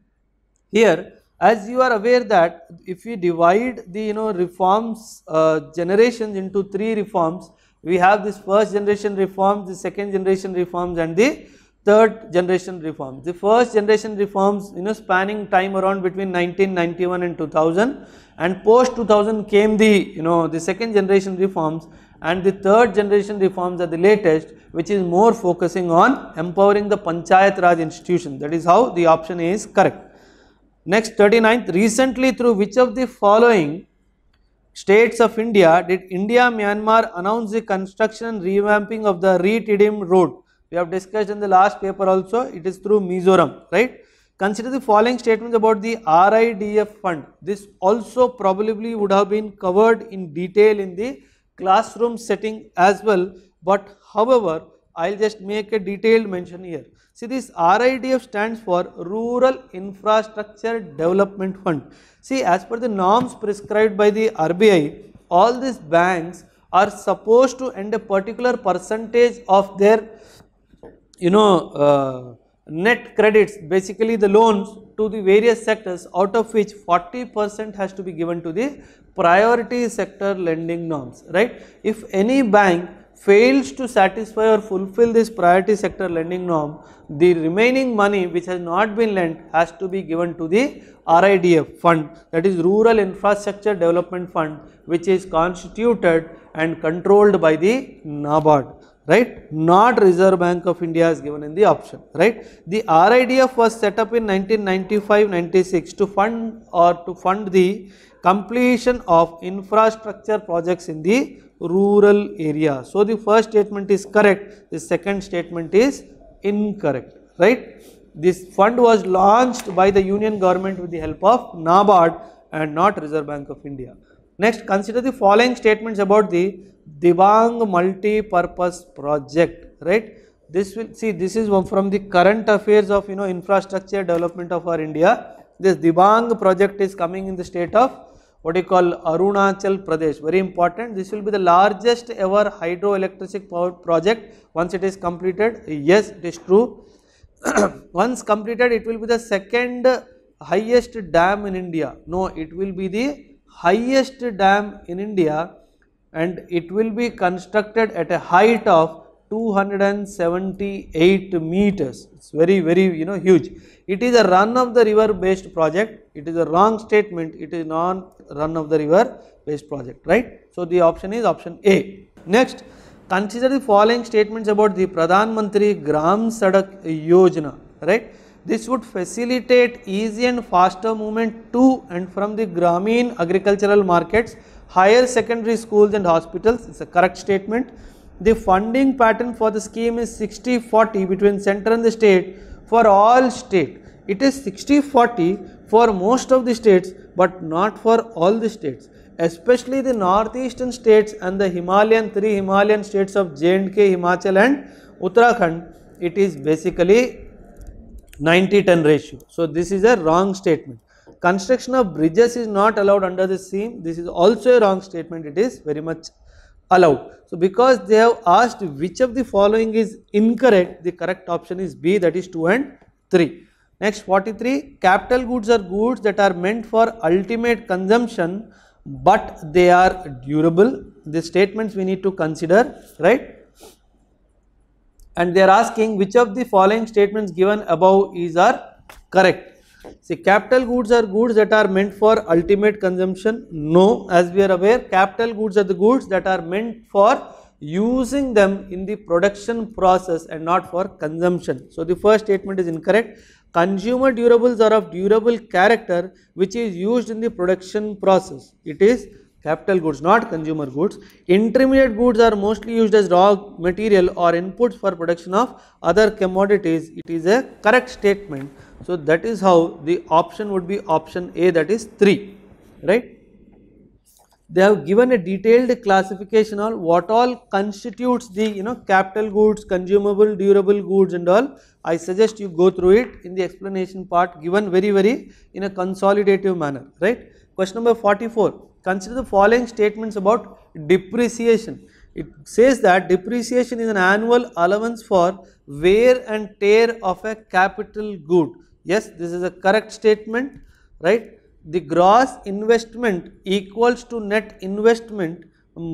Here, as you are aware that if we divide the, you know, reforms uh, generations into three reforms, we have this first generation reforms, the second generation reforms and the third generation reforms. The first generation reforms, you know, spanning time around between nineteen ninety-one and two thousand, and post two thousand came the, you know, the second generation reforms, and the third generation reforms are the latest, which is more focusing on empowering the Panchayat Raj institution. That is how the option A is correct. Next, thirty-ninth, recently through which of the following states of India did India Myanmar announce the construction and revamping of the Retidim road? We have discussed in the last paper also, it is through Mizoram, right? Consider the following statements about the R I D F fund. This also probably would have been covered in detail in the classroom setting as well, but however, I will just make a detailed mention here. See, this R I D F stands for Rural Infrastructure Development Fund. See, as per the norms prescribed by the R B I, all these banks are supposed to end a particular percentage of their, you know, uh, net credits, basically the loans to the various sectors, out of which forty percent has to be given to the priority sector lending norms, right? If any bank fails to satisfy or fulfill this priority sector lending norm, the remaining money which has not been lent has to be given to the R I D F fund, that is Rural Infrastructure Development Fund, which is constituted and controlled by the NABARD, right? Not Reserve Bank of India is given in the option, right? The R I D F was set up in nineteen ninety-five ninety-six to fund or to fund the completion of infrastructure projects in the rural area. So the first statement is correct, the second statement is incorrect, right? This fund was launched by the Union government with the help of NABARD and not Reserve Bank of India. Next, consider the following statements about the Dibang multi-purpose project, right? This will see, this is from the current affairs of, you know, infrastructure development of our India. This Dibang project is coming in the state of what you call Arunachal Pradesh, very important. This will be the largest ever hydroelectric power project once it is completed. Yes, it is true. Once completed, it will be the second highest dam in India. No, it will be the highest dam in India, and it will be constructed at a height of two hundred seventy-eight meters. It's very, very, you know, huge. It is a run of the river based project. It is a wrong statement. It is non run of the river based project, right? So the option is option A. Next, consider the following statements about the Pradhan Mantri Gram Sadak Yojana, right? This would facilitate easy and faster movement to and from the Grameen agricultural markets, higher secondary schools and hospitals. It's a correct statement. The funding pattern for the scheme is sixty forty between center and the state for all state. It is sixty forty for most of the states, but not for all the states, especially the northeastern states and the Himalayan, three Himalayan states of J and K, Himachal and Uttarakhand. It is basically ninety ten ratio. So this is a wrong statement. Construction of bridges is not allowed under this scheme. This is also a wrong statement. It is very much allowed. So because they have asked which of the following is incorrect, the correct option is B, that is two and three. Next, forty-three, capital goods are goods that are meant for ultimate consumption but they are durable. The statements we need to consider, right? And they are asking which of the following statements given above is are correct. See, capital goods are goods that are meant for ultimate consumption. No, as we are aware, capital goods are the goods that are meant for using them in the production process and not for consumption. So the first statement is incorrect. Consumer durables are of durable character which is used in the production process. It is capital goods, not consumer goods. Intermediate goods are mostly used as raw material or inputs for production of other commodities. It is a correct statement. So that is how the option would be option A, that is three, right? They have given a detailed classification on what all constitutes the, you know, capital goods, consumable, durable goods and all. I suggest you go through it in the explanation part, given very, very in a consolidative manner, right? Question number forty-four. Consider the following statements about depreciation. It says that depreciation is an annual allowance for wear and tear of a capital good. Yes, this is a correct statement, right? The gross investment equals to net investment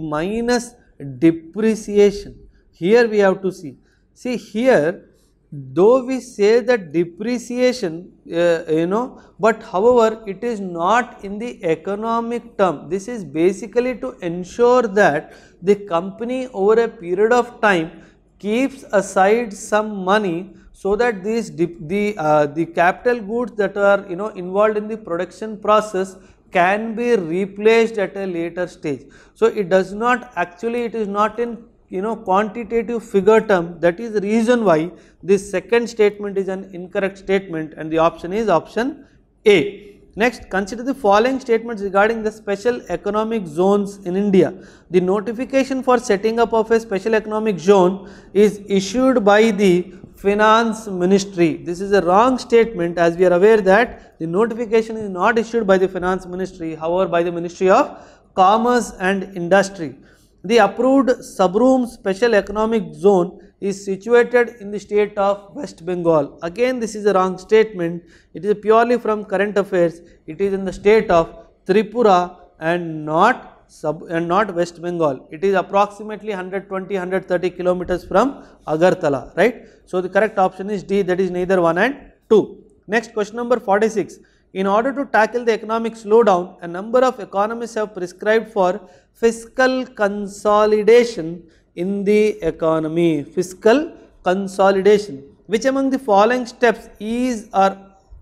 minus depreciation. Here we have to see. See here, though we say that depreciation, uh, you know, but however it is not in the economic term. This is basically to ensure that the company over a period of time keeps aside some money so that these the uh, the capital goods that are, you know, involved in the production process can be replaced at a later stage. So it does not actually, it is not in, you know, quantitative figure term. That is the reason why this second statement is an incorrect statement and the option is option A. Next, consider the following statements regarding the special economic zones in India. The notification for setting up of a special economic zone is issued by the Finance Ministry. This is a wrong statement, as we are aware that the notification is not issued by the Finance Ministry, however by the Ministry of Commerce and Industry. The approved Sabroom Special Economic Zone is situated in the state of West Bengal. Again, this is a wrong statement. It is purely from current affairs. It is in the state of Tripura and not sub and not West Bengal. It is approximately one hundred twenty to one hundred thirty kilometers from Agartala, right? So the correct option is D, that is neither one and two. Next, question number forty-six. In order to tackle the economic slowdown, a number of economists have prescribed for fiscal consolidation in the economy? Fiscal consolidation. Which among the following steps is or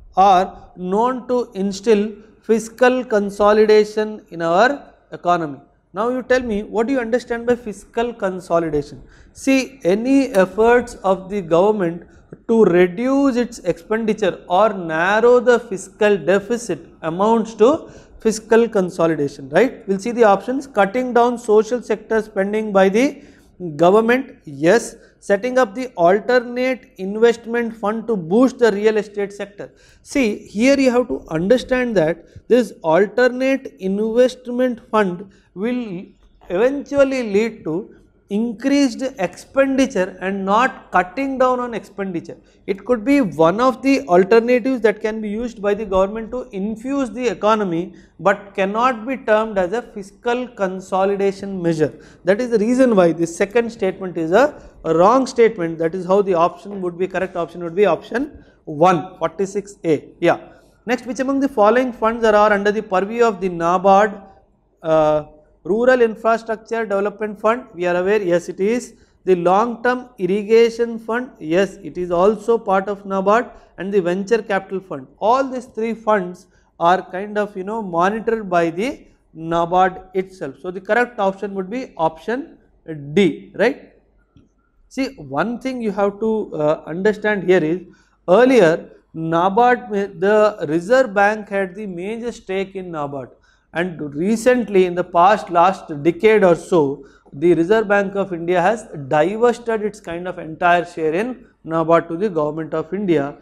are known to instill fiscal consolidation in our economy? Now you tell me, what do you understand by fiscal consolidation? See, any efforts of the government to reduce its expenditure or narrow the fiscal deficit amounts to fiscal consolidation, right? We will see the options. Cutting down social sector spending by the government, yes. Setting up the alternate investment fund to boost the real estate sector. See, here you have to understand that this alternate investment fund will eventually lead to increased expenditure and not cutting down on expenditure. It could be one of the alternatives that can be used by the government to infuse the economy, but cannot be termed as a fiscal consolidation measure. That is the reason why the second statement is a, a wrong statement. That is how the option would be, correct option would be option one, forty-six A. Yeah. Next, which among the following funds are under the purview of the NABARD? Uh, Rural Infrastructure Development Fund, we are aware, yes it is. The Long Term Irrigation Fund, yes it is also part of NABARD, and the Venture Capital Fund. All these three funds are kind of, you know, monitored by the NABARD itself. So the correct option would be option D, right? See, one thing you have to uh, understand here is, earlier NABARD, the Reserve Bank had the major stake in NABARD. And recently, in the past last decade or so, the Reserve Bank of India has divested its kind of entire share in NABARD to the Government of India.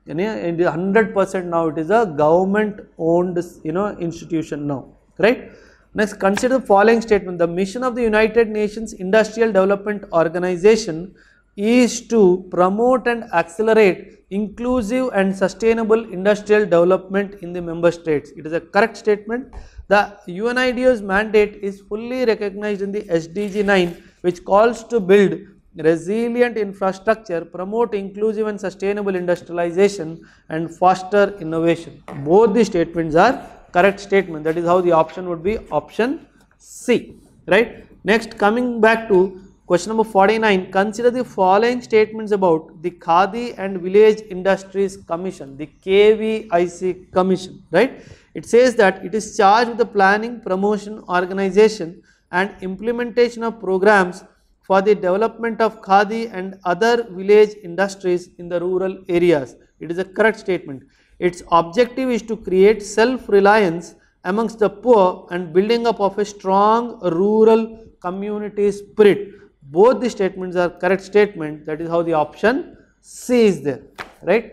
And one hundred percent now it is a government owned, you know, institution now, right? Next, consider the following statement. The mission of the United Nations Industrial Development Organization is to promote and accelerate inclusive and sustainable industrial development in the member states. It is a correct statement. The U N I D O's mandate is fully recognized in the S D G nine, which calls to build resilient infrastructure, promote inclusive and sustainable industrialization, and foster innovation. Both the statements are correct statement. That is how the option would be option C, right? Next, coming back to question number forty-nine, consider the following statements about the Khadi and Village Industries Commission, the K V I C Commission, right? It says that it is charged with the planning, promotion, organization and implementation of programs for the development of Khadi and other village industries in the rural areas. It is a correct statement. Its objective is to create self-reliance amongst the poor and building up of a strong rural community spirit. Both the statements are correct statement. That is how the option C is there, right?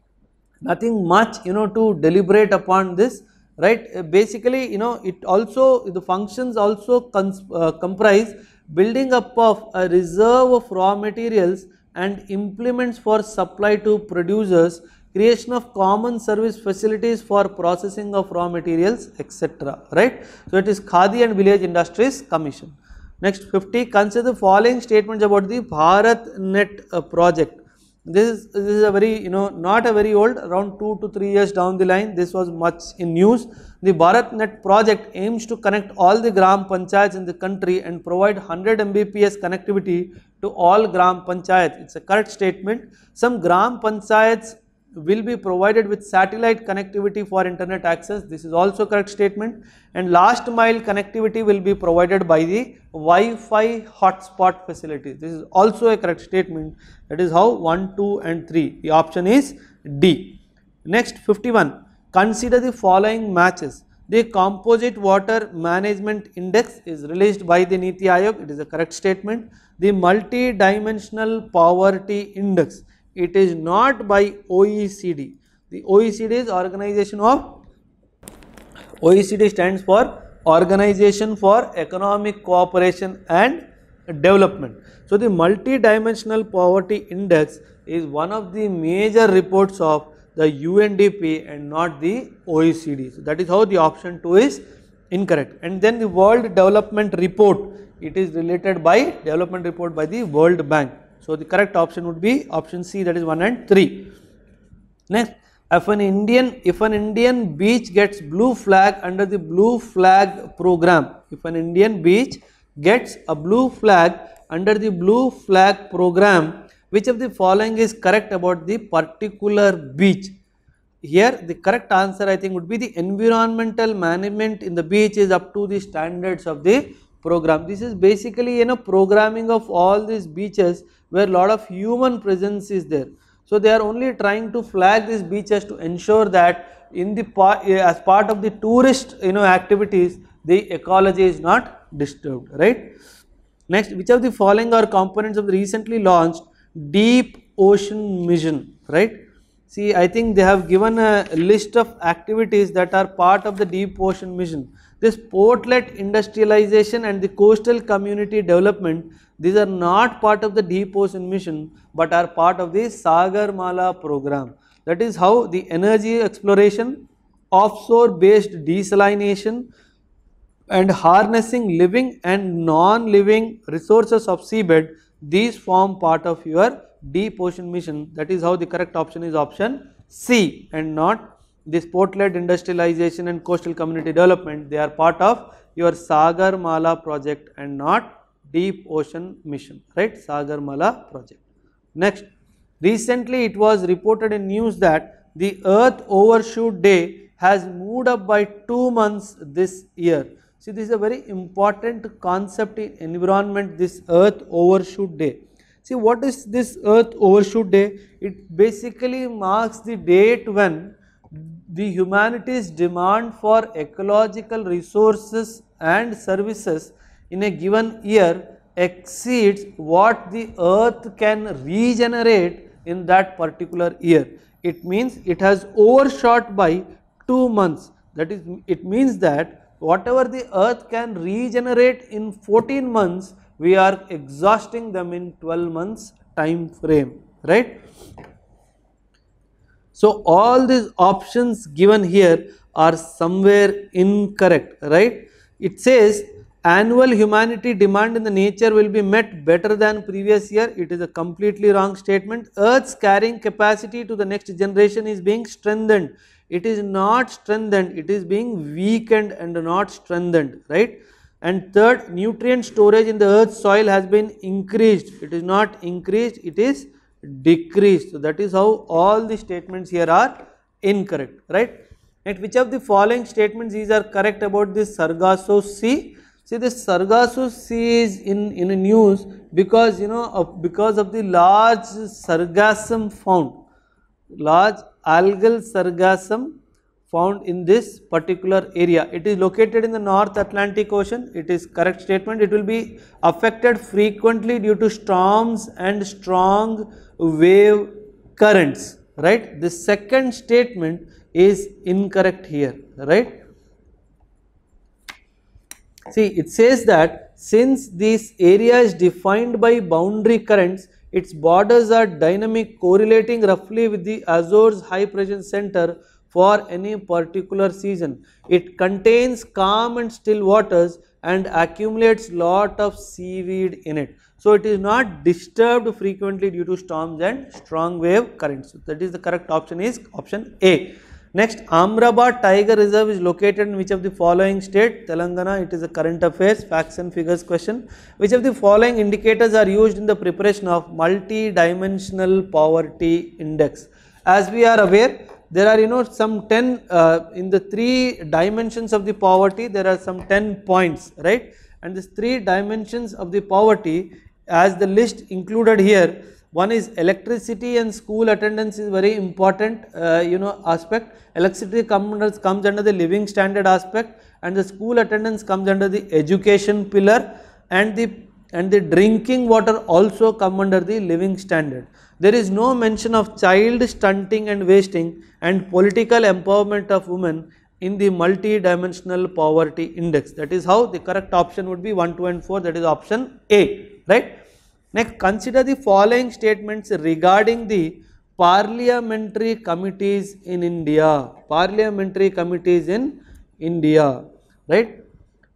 Nothing much, you know, to deliberate upon this, right? Basically, you know, it also, the functions also cons uh, comprise building up of a reserve of raw materials and implements for supply to producers, creation of common service facilities for processing of raw materials, et cetera, right? So it is Khadi and Village Industries Commission. Next, fifty, consider the following statements about the BharatNet uh, project. This is, this is a very, you know, not a very old, around two to three years down the line, this was much in news. The BharatNet project aims to connect all the Gram Panchayats in the country and provide one hundred megabits per second connectivity to all Gram Panchayats. It's a correct statement. Some Gram Panchayats will be provided with satellite connectivity for internet access. This is also correct statement. And last mile connectivity will be provided by the Wi-Fi hotspot facilities. This is also a correct statement. That is how one, two and three. The option is D. Next, fifty-one. Consider the following matches. The Composite Water Management Index is released by the Niti Aayog. It is a correct statement. The Multi-Dimensional Poverty Index. It is not by O E C D. The O E C D is Organization of, O E C D stands for Organization for Economic Cooperation and Development. So the Multi-Dimensional Poverty Index is one of the major reports of the U N D P and not the O E C D. So that is how the option two is incorrect. And then the World Development Report, it is related by Development Report by the World Bank. So the correct option would be option C, that is one and three. Next, if an Indian, if an Indian beach gets blue flag under the blue flag program, if an Indian beach gets a blue flag under the blue flag program, which of the following is correct about the particular beach? Here the correct answer I think would be the environmental management in the beach is up to the standards of the program. This is basically, you know, programming of all these beaches where a lot of human presence is there. So they are only trying to flag these beaches to ensure that in the part, as part of the tourist, you know, activities, the ecology is not disturbed, right? Next, which of the following are components of the recently launched Deep Ocean Mission, right? See, I think they have given a list of activities that are part of the Deep Ocean Mission. This portlet industrialization and the coastal community development, these are not part of the Deep Ocean Mission but are part of the Sagarmala program. That is how the energy exploration, offshore based desalination and harnessing living and non-living resources of seabed, these form part of your Deep Ocean Mission. That is how the correct option is option C and not this port-led industrialization and coastal community development. They are part of your Sagarmala project and not Deep Ocean Mission, right? Sagarmala project. Next, recently it was reported in news that the Earth Overshoot Day has moved up by two months this year. See, this is a very important concept in environment, this Earth Overshoot Day. See, what is this Earth Overshoot Day? It basically marks the date when the humanity's demand for ecological resources and services in a given year exceeds what the earth can regenerate in that particular year. It means it has overshot by two months. That is, it means that whatever the earth can regenerate in fourteen months, we are exhausting them in twelve months time frame, right? So all these options given here are somewhere incorrect, right? It says annual humanity demand in the nature will be met better than previous year. It is a completely wrong statement. Earth's carrying capacity to the next generation is being strengthened. It is not strengthened, it is being weakened and not strengthened, right? And third, nutrient storage in the earth's soil has been increased. It is not increased, it is decreased. So that is how all the statements here are incorrect, right? And which of the following statements these are correct about this Sargasso Sea? See, this Sargasso Sea is in in a news because, you know, of, because of the large sargassum found, large algal sargassum found in this particular area. It is located in the North Atlantic Ocean. It is correct statement. It will be affected frequently due to storms and strong wave currents, right? The second statement is incorrect here, right? See, it says that since this area is defined by boundary currents, its borders are dynamic, correlating roughly with the Azores high pressure center for any particular season. It contains calm and still waters and accumulates lot of seaweed in it. So it is not disturbed frequently due to storms and strong wave currents. So that is the correct option is option A. Next, Amrabad Tiger Reserve is located in which of the following state? Telangana. It is a current affairs, facts and figures question. Which of the following indicators are used in the preparation of multi-dimensional poverty index? As we are aware, there are, you know, some ten uh, in the three dimensions of the poverty, there are some ten points, right? And these three dimensions of the poverty, as the list included here, one is electricity and school attendance is very important, uh, you know, aspect. Electricity comes, comes under the living standard aspect, and the school attendance comes under the education pillar, and the and the drinking water also come under the living standard. There is no mention of child stunting and wasting and political empowerment of women in the multi-dimensional poverty index. That is how the correct option would be one, two and four, that is option A, right? Next, consider the following statements regarding the parliamentary committees in India. Parliamentary committees in India, right?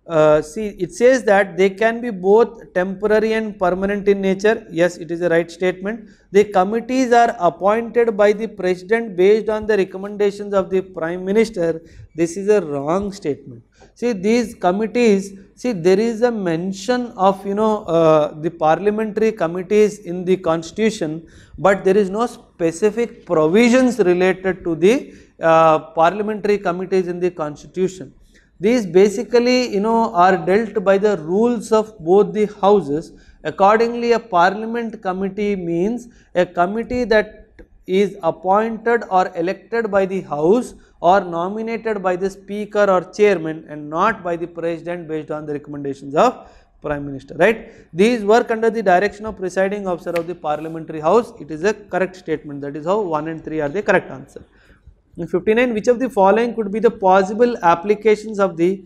Uh, see, it says that they can be both temporary and permanent in nature. Yes, it is a right statement. The committees are appointed by the president based on the recommendations of the prime minister. This is a wrong statement. See, these committees, see, there is a mention of, you know, uh, the parliamentary committees in the constitution, but there is no specific provisions related to the uh, parliamentary committees in the constitution. These basically, you know, are dealt by the rules of both the houses. Accordingly, a parliament committee means a committee that is appointed or elected by the house or nominated by the speaker or chairman and not by the president based on the recommendations of prime minister, right. These work under the direction of presiding officer of the parliamentary house. It is a correct statement. That is how one and three are the correct answer. In fifty-nine, which of the following could be the possible applications of the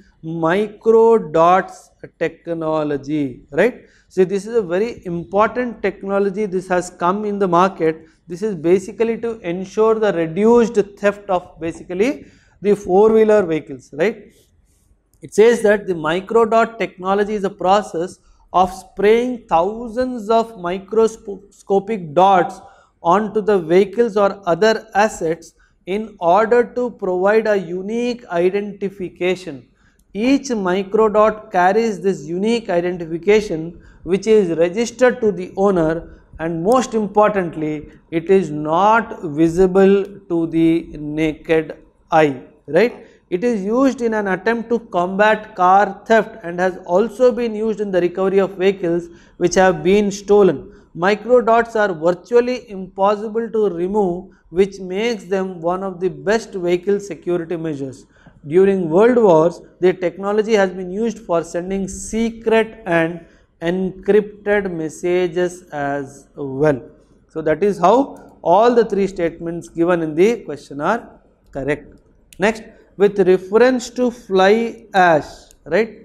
microdots technology, right. So, this is a very important technology. This has come in the market. This is basically to ensure the reduced theft of basically the four wheeler vehicles, right. It says that the microdot technology is a process of spraying thousands of microscopic dots onto the vehicles or other assets in order to provide a unique identification. Each microdot carries this unique identification which is registered to the owner, and most importantly, it is not visible to the naked eye, right. It is used in an attempt to combat car theft and has also been used in the recovery of vehicles which have been stolen. Microdots are virtually impossible to remove, which makes them one of the best vehicle security measures. During world wars, the technology has been used for sending secret and encrypted messages as well. So, that is how all the three statements given in the question are correct. Next, with reference to fly ash, right.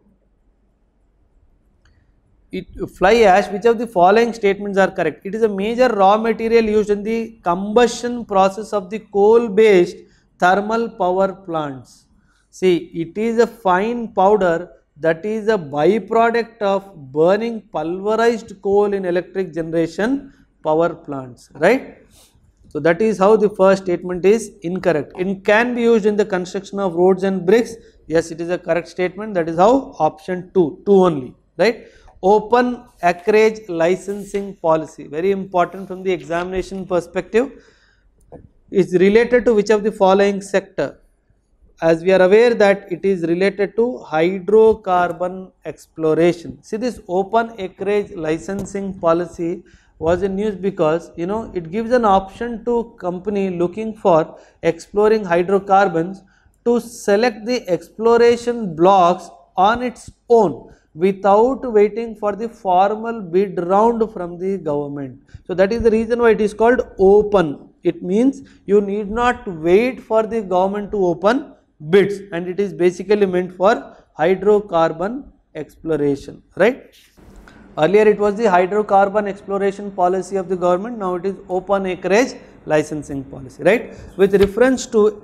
It, fly ash, which of the following statements are correct? It is a major raw material used in the combustion process of the coal based thermal power plants. See, it is a fine powder that is a byproduct of burning pulverized coal in electric generation power plants, right. So, that is how the first statement is incorrect. It can be used in the construction of roads and bricks. Yes, it is a correct statement. That is how option two, two only, right. Open acreage licensing policy, very important from the examination perspective, is related to which of the following sector? As we are aware that it is related to hydrocarbon exploration. See, this open acreage licensing policy was in news because, you know, it gives an option to company looking for exploring hydrocarbons to select the exploration blocks on its own without waiting for the formal bid round from the government. So, that is the reason why it is called open. It means you need not wait for the government to open bids, and it is basically meant for hydrocarbon exploration, right. Earlier it was the hydrocarbon exploration policy of the government, now it is open acreage licensing policy, right. With reference to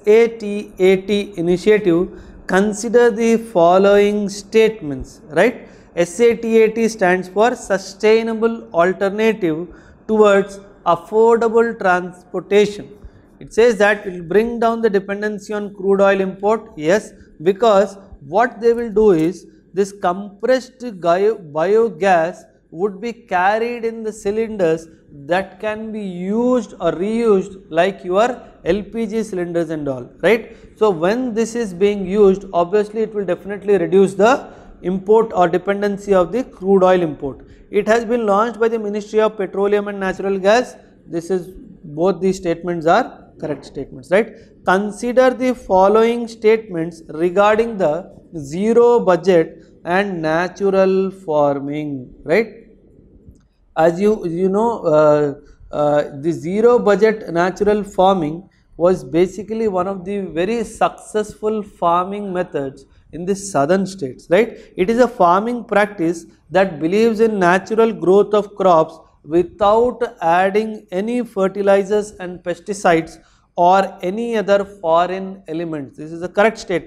SATAT initiative, consider the following statements, right. SATAT stands for Sustainable Alternative Towards Affordable Transportation. It says that it will bring down the dependency on crude oil import. Yes, because what they will do is this compressed biogas would be carried in the cylinders that can be used or reused like your L P G cylinders and all, right. So, when this is being used, obviously it will definitely reduce the import or dependency of the crude oil import. It has been launched by the Ministry of Petroleum and Natural Gas. This is, both these statements are correct statements, right. Consider the following statements regarding the zero budget and natural farming, right. As you you know uh, uh, the zero budget natural farming was basically one of the very successful farming methods in the southern states, right. It is a farming practice that believes in natural growth of crops without adding any fertilizers and pesticides or any other foreign elements. This is a correct statement.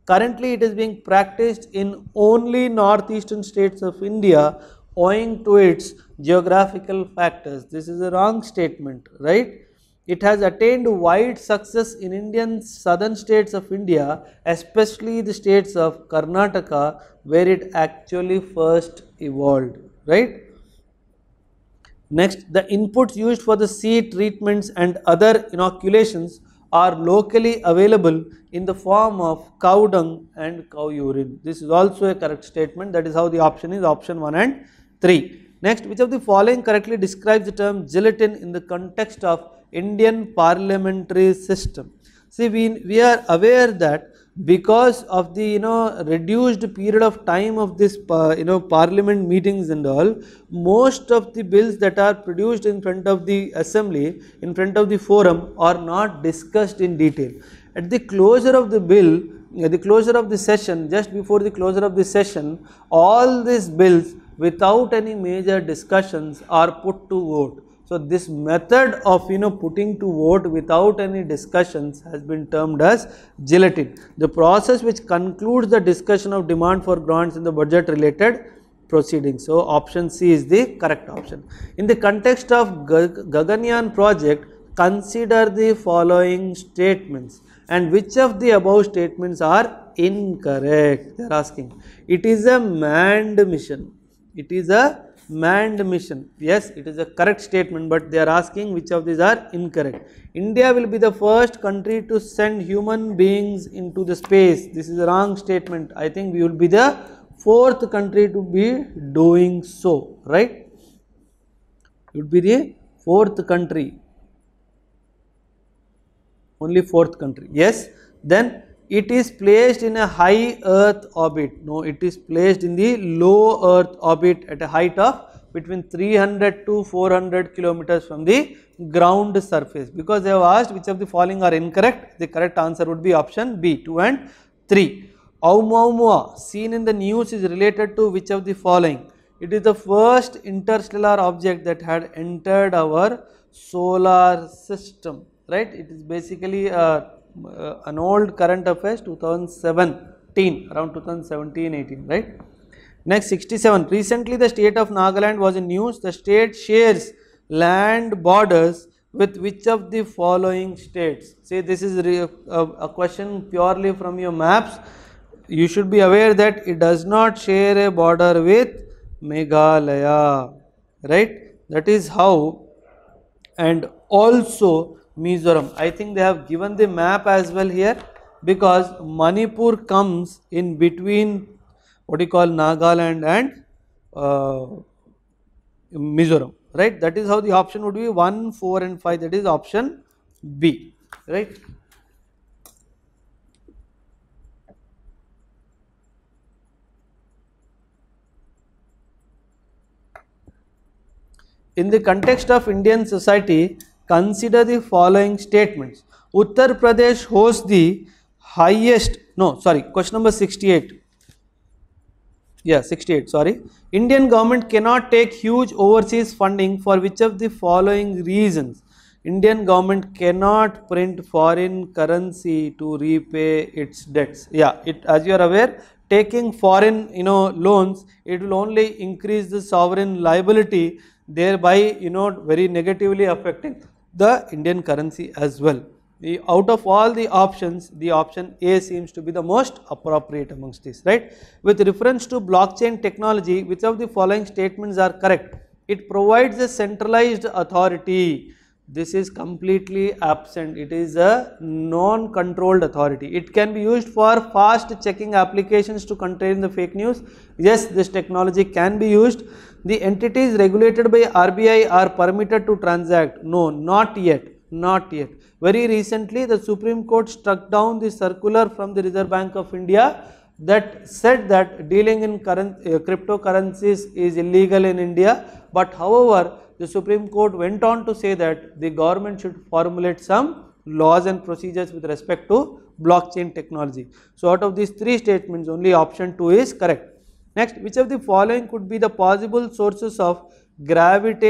Currently, it is being practiced in only northeastern states of India owing to its geographical factors. This is a wrong statement, right? It has attained wide success in Indian southern states of India, especially the states of Karnataka, where it actually first evolved, right? Next, the inputs used for the seed treatments and other inoculations are locally available in the form of cow dung and cow urine. This is also a correct statement. That is how the option is option one and three. Next, which of the following correctly describes the term gelatin in the context of Indian parliamentary system? See, we, we are aware that because of the you know reduced period of time of this uh, you know parliament meetings and all, most of the bills that are produced in front of the assembly, in front of the forum, are not discussed in detail. At the closure of the bill, at the closure of the session, just before the closure of the session, all these bills without any major discussions are put to vote. So this method of you know putting to vote without any discussions has been termed as gelatin, the process which concludes the discussion of demand for grants in the budget related proceedings. So option C is the correct option. In the context of Gaganyaan project, consider the following statements, and which of the above statements are incorrect? They are asking. It is a manned mission. It is a manned mission. Yes, it is a correct statement, but they are asking which of these are incorrect. India will be the first country to send human beings into the space. This is a wrong statement. I think we will be the fourth country to be doing so, right? It would be the fourth country. Only fourth country. Yes. Then it is placed in a high earth orbit. No, it is placed in the low earth orbit at a height of between three hundred to four hundred kilometers from the ground surface. Because they have asked which of the following are incorrect, the correct answer would be option B, two and three. Oumuamua seen in the news is related to which of the following? It is the first interstellar object that had entered our solar system, right? It is basically a Uh, an old current affairs, two thousand seventeen, around two thousand seventeen eighteen, right? Next, sixty-seven. Recently, the state of Nagaland was in news. The state shares land borders with which of the following states? See, this is a, a question purely from your maps. You should be aware that it does not share a border with Meghalaya, right? That is how, and also Mizoram. I think they have given the map as well here, because Manipur comes in between what you call Nagaland and uh, Mizoram, right? That is how the option would be one, four and five, that is option B, right? In the context of Indian society, consider the following statements. Uttar Pradesh hosts the highest, no sorry, question number sixty-eight. Yeah, sixty-eight, sorry. Indian government cannot take huge overseas funding for which of the following reasons? Indian government cannot print foreign currency to repay its debts. Yeah, it, as you are aware, taking foreign you know loans, it will only increase the sovereign liability, thereby you know very negatively affecting the Indian currency as well. The, out of all the options, the option A seems to be the most appropriate amongst these, right? With reference to blockchain technology, which of the following statements are correct? It provides a centralized authority. This is completely absent. It is a non-controlled authority. It can be used for fast checking applications to contain the fake news. Yes, this technology can be used. The entities regulated by R B I are permitted to transact. No, not yet, not yet. Very recently, the Supreme Court struck down the circular from the Reserve Bank of India that said that dealing in current, uh, cryptocurrencies is illegal in India. But however, the Supreme Court went on to say that the government should formulate some laws and procedures with respect to blockchain technology. So out of these three statements, only option two is correct. Next, which of the following could be the possible sources of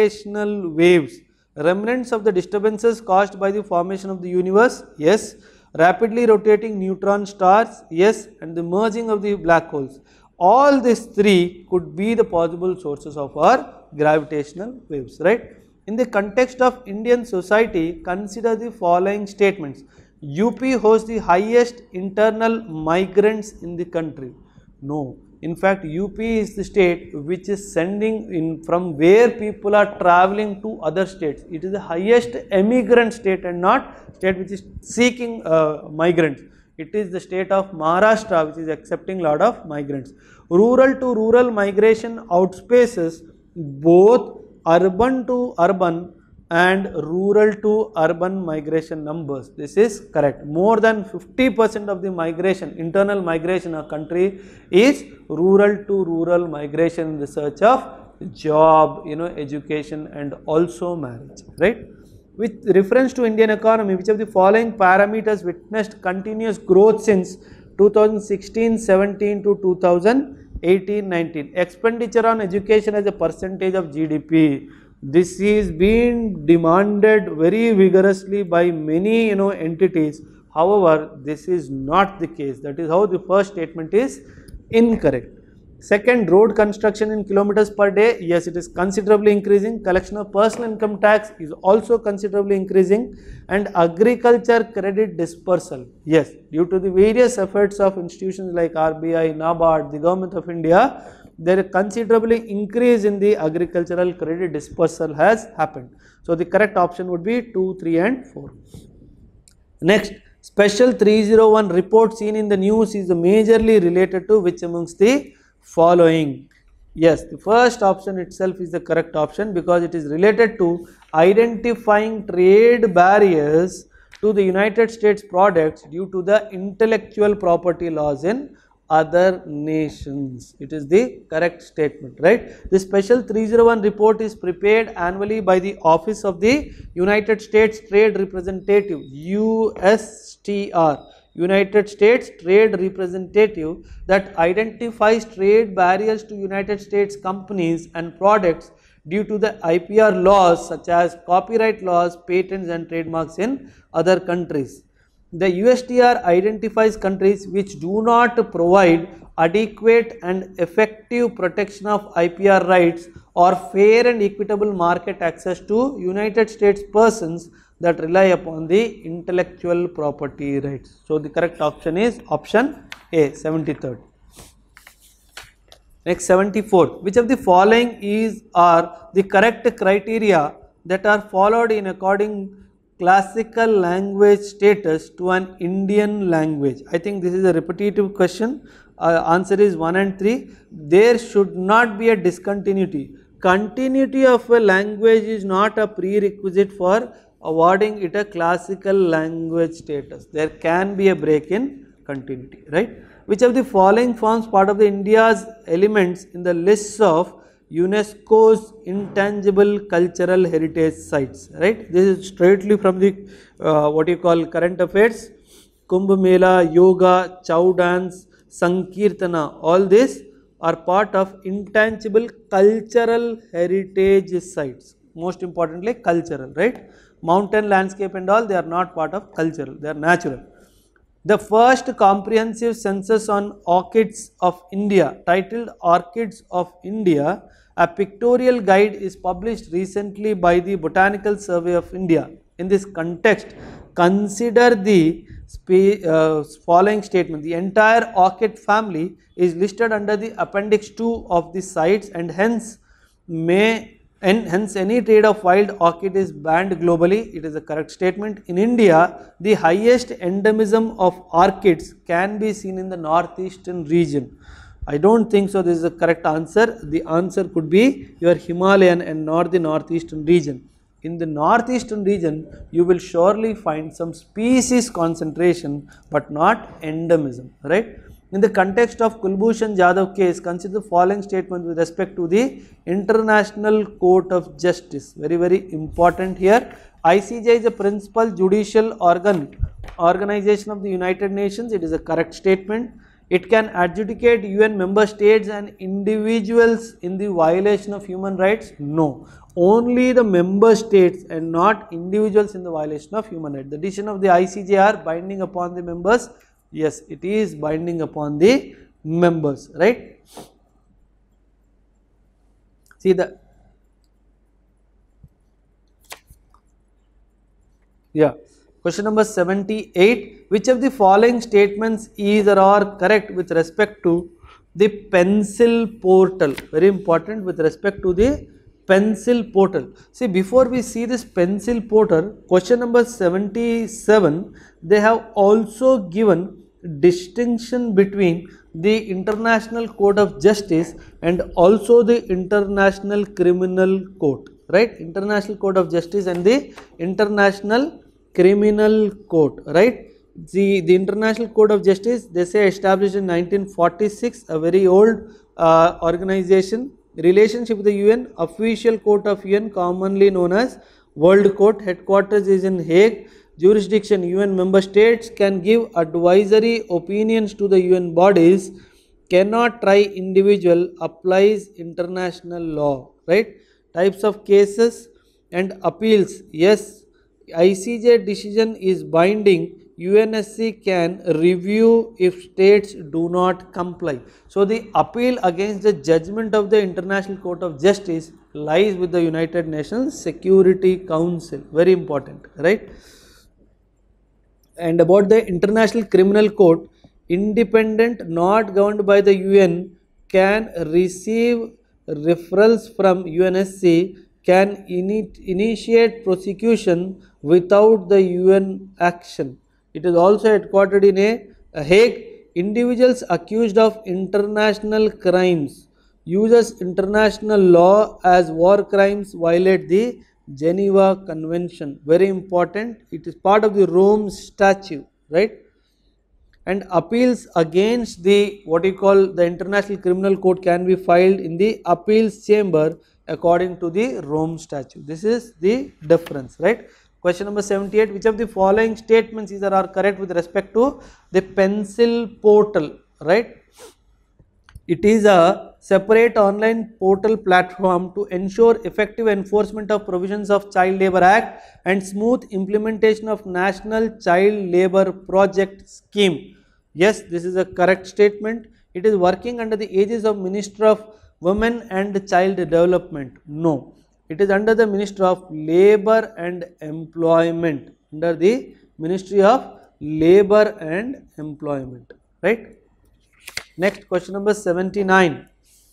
gravitational waves? Remnants of the disturbances caused by the formation of the universe? Yes. rapidly rotating neutron stars, yes, and the merging of the black holes. All these three could be the possible sources of our gravitational waves, right? In the context of Indian society, consider the following statements. U P hosts the highest internal migrants in the country. No. In fact, U P is the state which is sending in from where people are traveling to other states. It is the highest emigrant state and not state which is seeking uh, migrants. It is the state of Maharashtra which is accepting lot of migrants. Rural to rural migration outspaces both urban to urban and rural to urban migration numbers. This is correct. More than fifty percent of the migration, internal migration of country is rural to rural migration in the search of job, you know, education and also marriage, right? With reference to Indian economy, which of the following parameters witnessed continuous growth since two thousand sixteen seventeen to two thousand eighteen nineteen? Expenditure on education as a percentage of G D P. This is being demanded very vigorously by many, you know, entities. However, this is not the case. That is how the first statement is incorrect. Second, road construction in kilometers per day. Yes, it is considerably increasing. Collection of personal income tax is also considerably increasing. And agriculture credit dispersal. Yes, due to the various efforts of institutions like R B I, NABARD, the Government of India, there is considerably increase in the agricultural credit dispersal has happened. So the correct option would be two, three and four. Next, special three oh one report seen in the news is majorly related to which amongst the following? Yes, the first option itself is the correct option because it is related to identifying trade barriers to the United States products due to the intellectual property laws in other nations. It is the correct statement, right? The special three oh one report is prepared annually by the Office of the United States Trade Representative, U S T R, United States Trade Representative, that identifies trade barriers to United States companies and products due to the I P R laws such as copyright laws, patents and trademarks in other countries. The U S T R identifies countries which do not provide adequate and effective protection of I P R rights or fair and equitable market access to United States persons that rely upon the intellectual property rights. So the correct option is option A, seventy-third. Next, seventy-fourth. Which of the following is are the correct criteria that are followed in according classical language status to an Indian language? I think this is a repetitive question. Uh, answer is one and three. There should not be a discontinuity. Continuity of a language is not a prerequisite for awarding it a classical language status. There can be a break in continuity, right? Which of the following forms part of the India's elements in the lists of UNESCO's intangible cultural heritage sites, right? This is straightly from the uh, what you call current affairs. Kumbh Mela, yoga, chow dance, sankirtana, all this are part of intangible cultural heritage sites. Most importantly, cultural, right? Mountain landscape and all, they are not part of cultural, they are natural. The first comprehensive census on orchids of India, titled Orchids of India, a pictorial guide, is published recently by the Botanical Survey of India. In this context, consider the uh, following statement. The entire orchid family is listed under the appendix two of the sites, and hence may and hence any trade of wild orchid is banned globally. It is a correct statement. In India, the highest endemism of orchids can be seen in the northeastern region. I don't think so this is a correct answer. The answer could be your Himalayan and not the northeastern region. In the northeastern region, you will surely find some species concentration but not endemism, right? In the context of Kulbhushan Jadhav case, consider the following statement with respect to the International Court of Justice. Very, very important here. I C J is a principal judicial organ, organization of the United Nations. It is a correct statement. It can adjudicate U N member states and individuals in the violation of human rights? No. Only the member states and not individuals in the violation of human rights. The decision of the I C J are binding upon the members? Yes, it is binding upon the members, right? See the, yeah. Question number seventy-eight, which of the following statements is or are correct with respect to the pencil portal? Very important, with respect to the pencil portal. See, before we see this pencil portal, question number seventy-seven, they have also given distinction between the International Court of Justice and also the International Criminal Court, right? International Court of Justice and the International Criminal Court, right? The, the International Court of Justice, they say established in nineteen forty-six, a very old uh, organization. Relationship with the U N, official court of U N, commonly known as World Court. Headquarters is in Hague. Jurisdiction, U N member states can give advisory opinions to the U N bodies, cannot try individual, applies international law, right? Types of cases and appeals, yes, I C J decision is binding. U N S C can review if states do not comply. So the appeal against the judgment of the International Court of Justice lies with the United Nations Security Council. Very important, right? And about the International Criminal Court, independent, not governed by the U N, can receive referrals from U N S C, can ini initiate prosecution without the U N action. It is also headquartered in a, a Hague. Individuals accused of international crimes uses international law as war crimes violate the Geneva Convention. Very important. It is part of the Rome Statute, right? And appeals against the what you call the International Criminal Court can be filed in the appeals chamber according to the Rome Statute. This is the difference, right? Question number seventy-eight, which of the following statements either are correct with respect to the pencil portal, right? It is a separate online portal platform to ensure effective enforcement of provisions of Child Labour Act and smooth implementation of National Child Labour Project Scheme. Yes, this is a correct statement. It is working under the aegis of Ministry of Women and Child Development. No. It is under the Ministry of Labour and Employment, under the Ministry of Labour and Employment, right? Next, question number seventy-nine.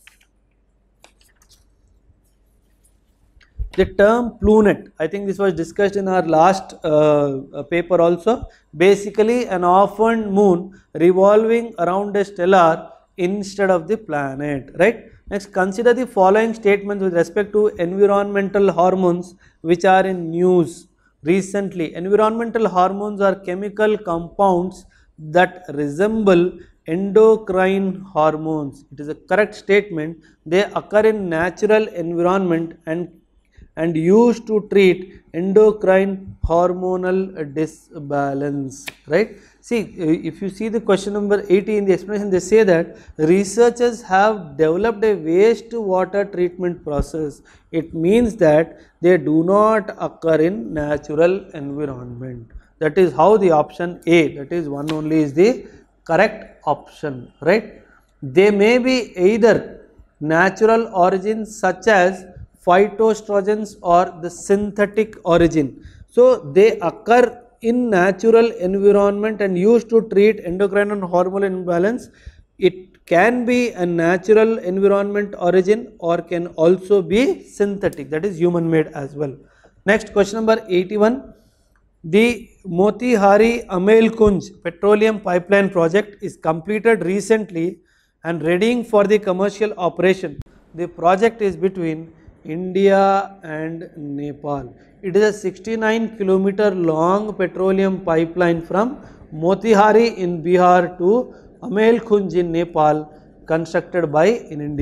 The term plunet, I think this was discussed in our last uh, paper also. Basically, an orphaned moon revolving around a star instead of the planet, right? Next, consider the following statements with respect to environmental hormones which are in news recently. Environmental hormones are chemical compounds that resemble endocrine hormones. It is a correct statement. They occur in natural environment and and used to treat endocrine hormonal disbalance, right? See, if you see the question number eighty in the explanation, they say that researchers have developed a wastewater treatment process. It means that they do not occur in natural environment. That is how the option A, that is one only, is the correct option, right? They may be either natural origin such as phytoestrogens or the synthetic origin. So they occur in natural environment and used to treat endocrine and hormonal imbalance. It can be a natural environment origin or can also be synthetic, that is human made as well. Next, question number eighty-one. The Motihari Amelkunj petroleum pipeline project is completed recently and readying for the commercial operation. The project is between India and Nepal. It is a sixty-nine kilometer long petroleum pipeline from Motihari in Bihar to Amelkunj in Nepal, constructed by in India.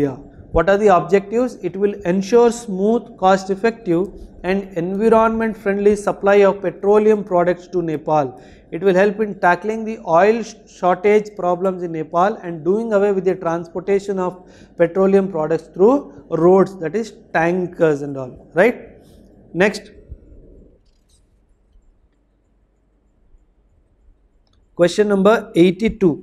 What are the objectives? It will ensure smooth, cost effective and environment friendly supply of petroleum products to Nepal. It will help in tackling the oil shortage problems in Nepal and doing away with the transportation of petroleum products through roads, that is tankers and all, right? Next, question number eighty-two.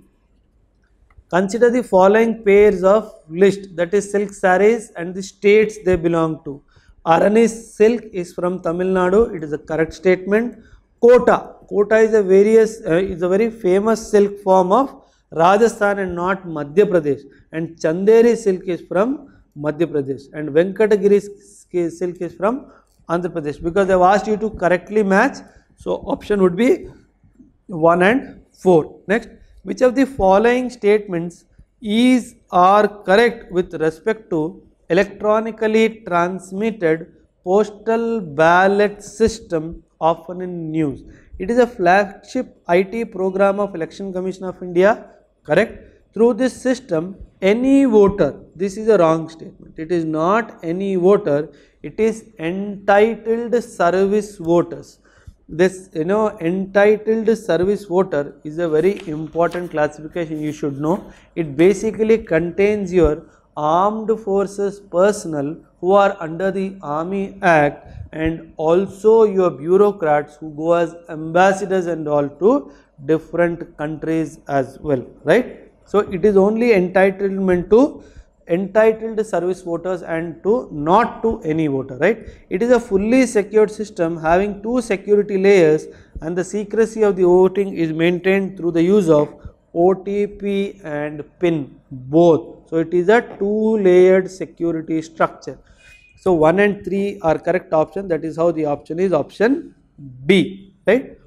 Consider the following pairs of list, that is silk sarees and the states they belong to. Arani silk is from Tamil Nadu, it is a correct statement. Kota, Kota is a various uh, is a very famous silk form of Rajasthan and not Madhya Pradesh, and Chanderi silk is from Madhya Pradesh, and Venkatagiri silk is from Andhra Pradesh. Because they have asked you to correctly match, so option would be one and four. Next, which of the following statements is or correct with respect to electronically transmitted postal ballot system often in news? It is a flagship I T program of Election Commission of India, correct. Through this system, any voter, this is a wrong statement, it is not any voter, it is entitled service voters. This, you know, entitled service voter is a very important classification you should know. It basically contains your armed forces personnel who are under the Army Act and also your bureaucrats who go as ambassadors and all to different countries as well, right. So it is only entitlement to entitled service voters and to not to any voter, right. It is a fully secured system having two security layers and the secrecy of the voting is maintained through the use of O T P and PIN both. So it is a two layered security structure. So one and three are correct option, that is how the option is option B, right.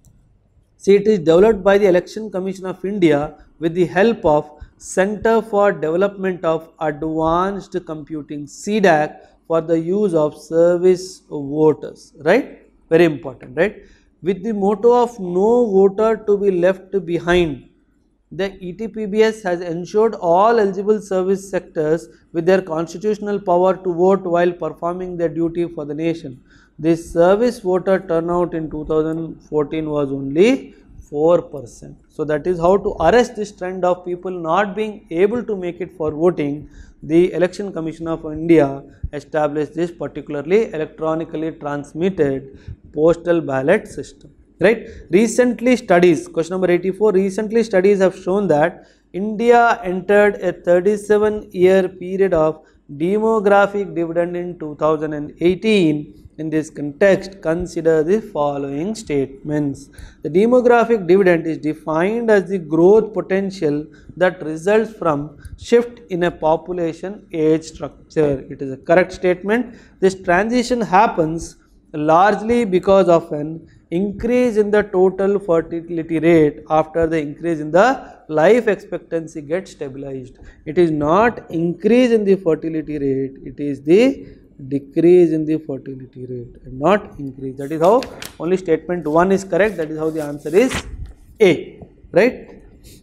See, it is developed by the Election Commission of India with the help of Center for Development of Advanced Computing, C D A C, for the use of service voters, right, very important, right. With the motto of no voter to be left behind, the E T P B S has ensured all eligible service sectors with their constitutional power to vote while performing their duty for the nation. This service voter turnout in two thousand fourteen was only four percent. So that is how to arrest this trend of people not being able to make it for voting. The Election Commission of India established this particularly electronically transmitted postal ballot system, right. Recently studies, question number eighty-four, recently studies have shown that India entered a thirty-seven year period of demographic dividend in two thousand eighteen. In this context, consider the following statements. The demographic dividend is defined as the growth potential that results from shift in a population age structure. It is a correct statement. This transition happens largely because of an increase in the total fertility rate after the increase in the life expectancy gets stabilized. It is not increase in the fertility rate, it is the decrease in the fertility rate and not increase. That is how only statement one is correct, that is how the answer is A, right.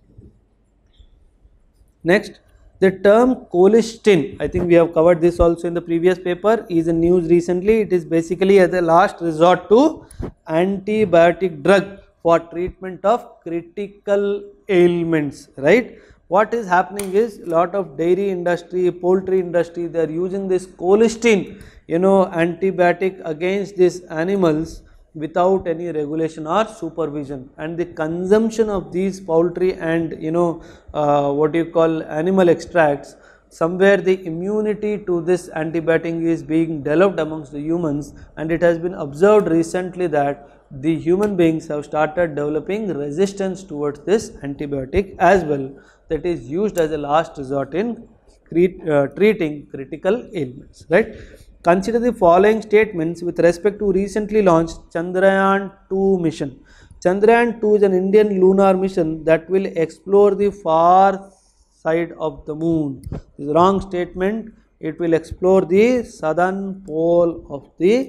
Next, the term colistin, I think we have covered this also in the previous paper, is in news recently. It is basically as a last resort to antibiotic drug for treatment of critical ailments, right. What is happening is lot of dairy industry, poultry industry, they are using this colistin, you know, antibiotic against these animals without any regulation or supervision, and the consumption of these poultry and, you know, uh, what you call animal extracts, somewhere the immunity to this antibiotic is being developed amongst the humans, and it has been observed recently that the human beings have started developing resistance towards this antibiotic as well, that is used as a last resort in uh, treating critical ailments, right. Consider the following statements with respect to recently launched Chandrayaan two mission. Chandrayaan two is an Indian lunar mission that will explore the far side of the moon. This is wrong statement. It will explore the southern pole of the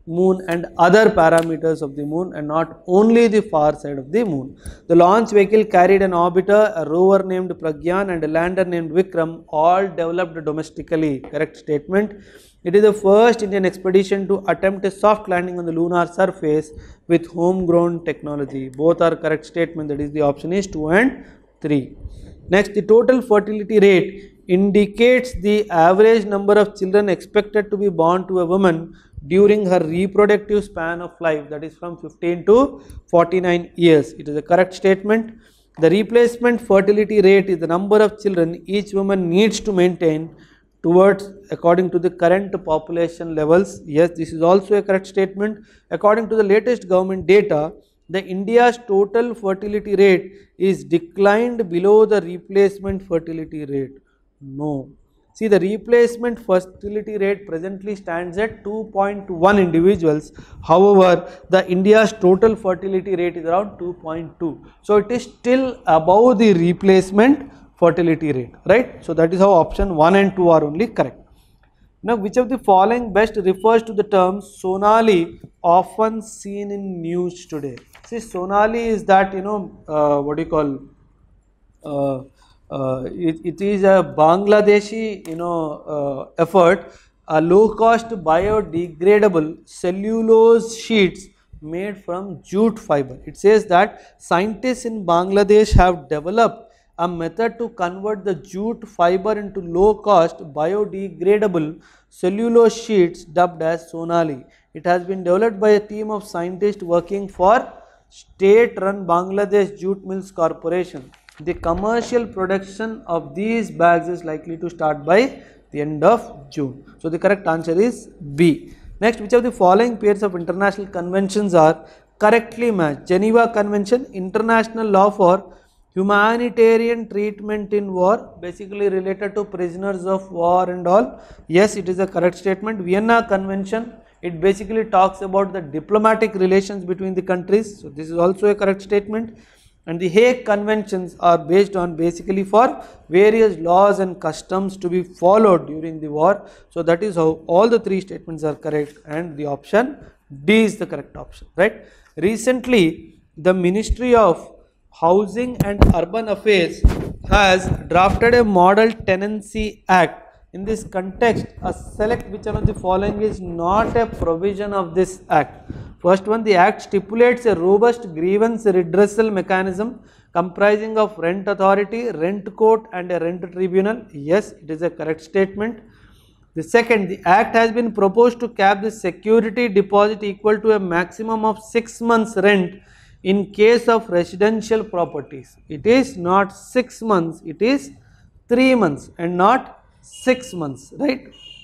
moon and other parameters of the moon, and not only the far side of the moon. The launch vehicle carried an orbiter, a rover named Pragyan and a lander named Vikram, all developed domestically. Correct statement. It is the first Indian expedition to attempt a soft landing on the lunar surface with homegrown technology. Both are correct statement, that is the option is two and three. Next, the total fertility rate indicates the average number of children expected to be born to a woman during her reproductive span of life, that is from fifteen to forty-nine years. It is a correct statement. The replacement fertility rate is the number of children each woman needs to maintain towards according to the current population levels. Yes, this is also a correct statement. According to the latest government data, the India's total fertility rate is declined below the replacement fertility rate. No. See, the replacement fertility rate presently stands at two point one individuals. However, the India's total fertility rate is around two point two. So it is still above the replacement fertility rate, right? So that is how option one and two are only correct. Now, which of the following best refers to the term Sonali often seen in news today? See, Sonali is that, you know, uh, what do you call, uh, uh, it, it is a Bangladeshi, you know, uh, effort, a low cost biodegradable cellulose sheets made from jute fiber. It says that scientists in Bangladesh have developed a method to convert the jute fiber into low cost biodegradable cellulose sheets dubbed as Sonali. It has been developed by a team of scientists working for state run Bangladesh Jute Mills Corporation. The commercial production of these bags is likely to start by the end of June. So the correct answer is B. Next, which of the following pairs of international conventions are correctly matched? Geneva Convention, International Law for Humanitarian Treatment in War, basically related to prisoners of war and all. Yes, it is a correct statement. Vienna Convention, it basically talks about the diplomatic relations between the countries. So this is also a correct statement. And the Hague Conventions are based on basically for various laws and customs to be followed during the war. So that is how all the three statements are correct, and the option D is the correct option, right? Recently, the Ministry of Housing and Urban Affairs has drafted a Model Tenancy Act. In this context, a select which one of the following is not a provision of this act. First one, the act stipulates a robust grievance redressal mechanism comprising of rent authority, rent court and a rent tribunal. Yes, it is a correct statement. The second, the act has been proposed to cap the security deposit equal to a maximum of six months rent in case of residential properties. It is not six months, it is three months and not six months, right?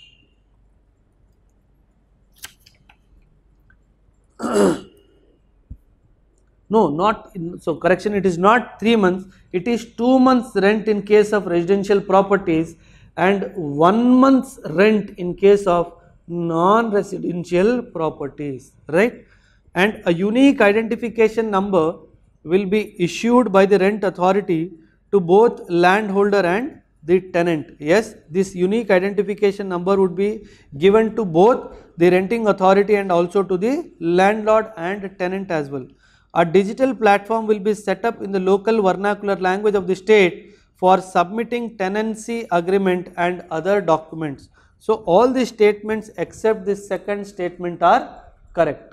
No, not in, so correction, it is not three months, it is two months rent in case of residential properties and one month's rent in case of non-residential properties, right? And a unique identification number will be issued by the rent authority to both landholder and the tenant. Yes, this unique identification number would be given to both the renting authority and also to the landlord and tenant as well. A digital platform will be set up in the local vernacular language of the state for submitting tenancy agreement and other documents. So all the statements except this second statement are correct.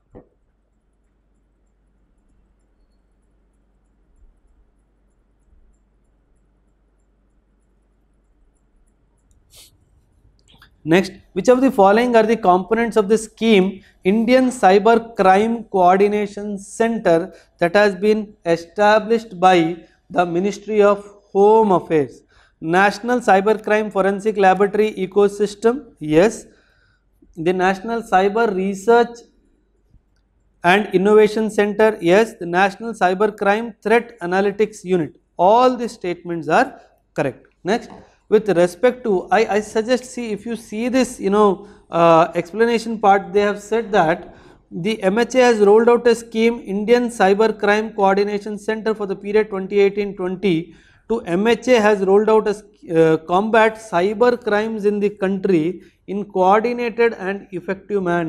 Next, which of the following are the components of the scheme Indian Cyber Crime Coordination Center that has been established by the Ministry of Home Affairs? National Cyber Crime Forensic Laboratory Ecosystem, yes. The National Cyber Research and Innovation Center, yes. The National Cyber Crime Threat Analytics Unit. All the statements are correct. Next, with respect to, I, I suggest, see, if you see this, you know, uh, explanation part, they have said that the M H A has rolled out a scheme, Indian Cyber Crime Coordination Center, for the period twenty eighteen twenty. To M H A has rolled out a uh, combat cyber crimes in the country in coordinated and effective manner.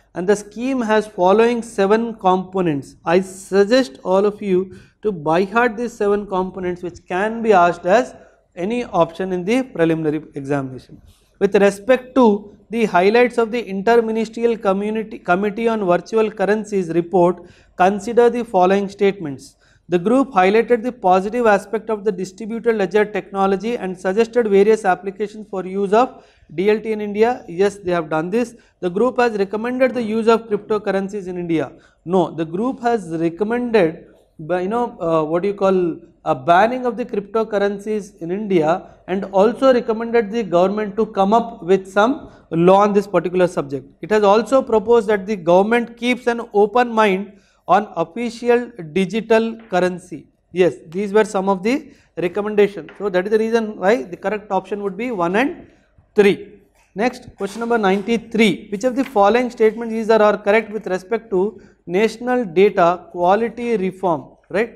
and the scheme has following seven components. I suggest all of you to by heart these seven components, which can be asked as any option in the preliminary examination. With respect to the highlights of the Interministerial Community Committee on Virtual Currencies report, consider the following statements. The group highlighted the positive aspect of the distributed ledger technology and suggested various applications for use of D L T in India. Yes, they have done this. The group has recommended the use of cryptocurrencies in India. No, the group has recommended, you know, uh, what do you call, a banning of the cryptocurrencies in India, and also recommended the government to come up with some law on this particular subject. It has also proposed that the government keeps an open mind on official digital currency. Yes, these were some of the recommendations. So that is the reason why the correct option would be one and three. Next, question number ninety-three. Which of the following statements these are, are correct with respect to national data quality reform, right?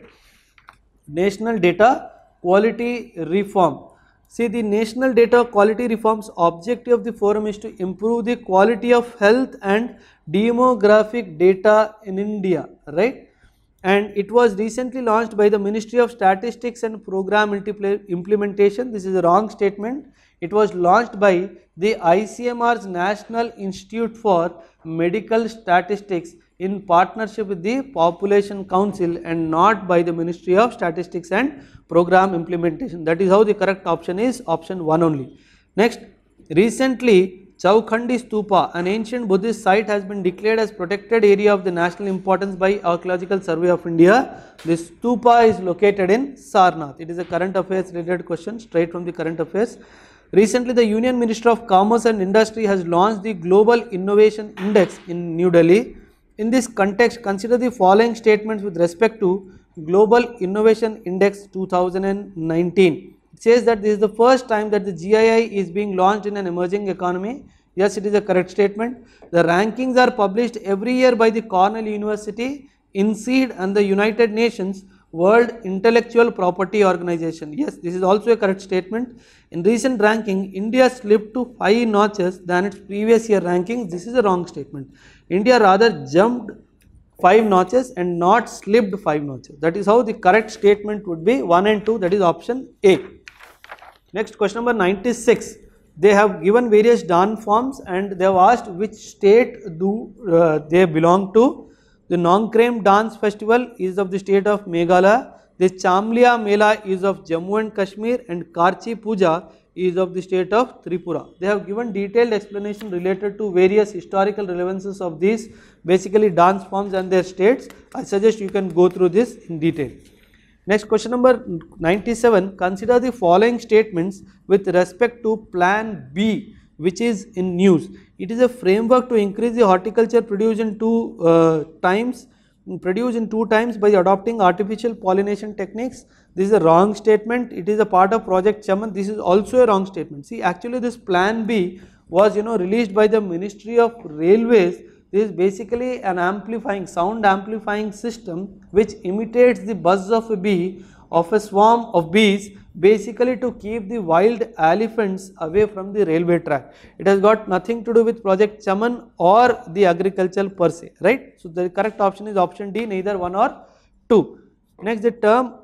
National data quality reform. See, the national data quality reform's objective of the forum is to improve the quality of health and demographic data in India, right? And it was recently launched by the Ministry of Statistics and Program Implementation. This is a wrong statement. It was launched by the I C M R's National Institute for Medical Statistics in partnership with the Population Council and not by the Ministry of Statistics and Program Implementation. That is how the correct option is option one only. Next, recently Chaukhandi Stupa, an ancient Buddhist site, has been declared as protected area of the national importance by Archaeological Survey of India. This stupa is located in Sarnath. It is a current affairs related question straight from the current affairs. Recently, the Union Minister of Commerce and Industry has launched the Global Innovation Index in New Delhi. In this context, consider the following statements with respect to Global Innovation Index two thousand nineteen. It says that this is the first time that the G I I is being launched in an emerging economy. Yes, it is a correct statement. The rankings are published every year by the Cornell University, INSEAD and the United Nations World Intellectual Property Organization. Yes, this is also a correct statement. In recent ranking, India slipped to five notches than its previous year rankings. This is a wrong statement. India rather jumped five notches and not slipped five notches. That is how the correct statement would be one and two, that is option A. Next, question number ninety-six. They have given various dance forms and they have asked which state do uh, they belong to. The Nongkrem dance festival is of the state of Meghalaya. The Chamlia Mela is of Jammu and Kashmir, and Karchi Puja is of the state of Tripura. They have given detailed explanation related to various historical relevances of these basically dance forms and their states. I suggest you can go through this in detail. Next, question number ninety-seven. Consider the following statements with respect to Plan B, which is in news. It is a framework to increase the horticulture produced in two uh, times, produced in two times by adopting artificial pollination techniques. This is a wrong statement. It is a part of Project Chaman. This is also a wrong statement. See, actually this Plan B was, you know, released by the Ministry of Railways. This is basically an amplifying, sound amplifying system which imitates the buzz of a bee, of a swarm of bees, basically to keep the wild elephants away from the railway track. It has got nothing to do with Project Chaman or the agriculture per se, right? So the correct option is option D, neither one or two. Next, the term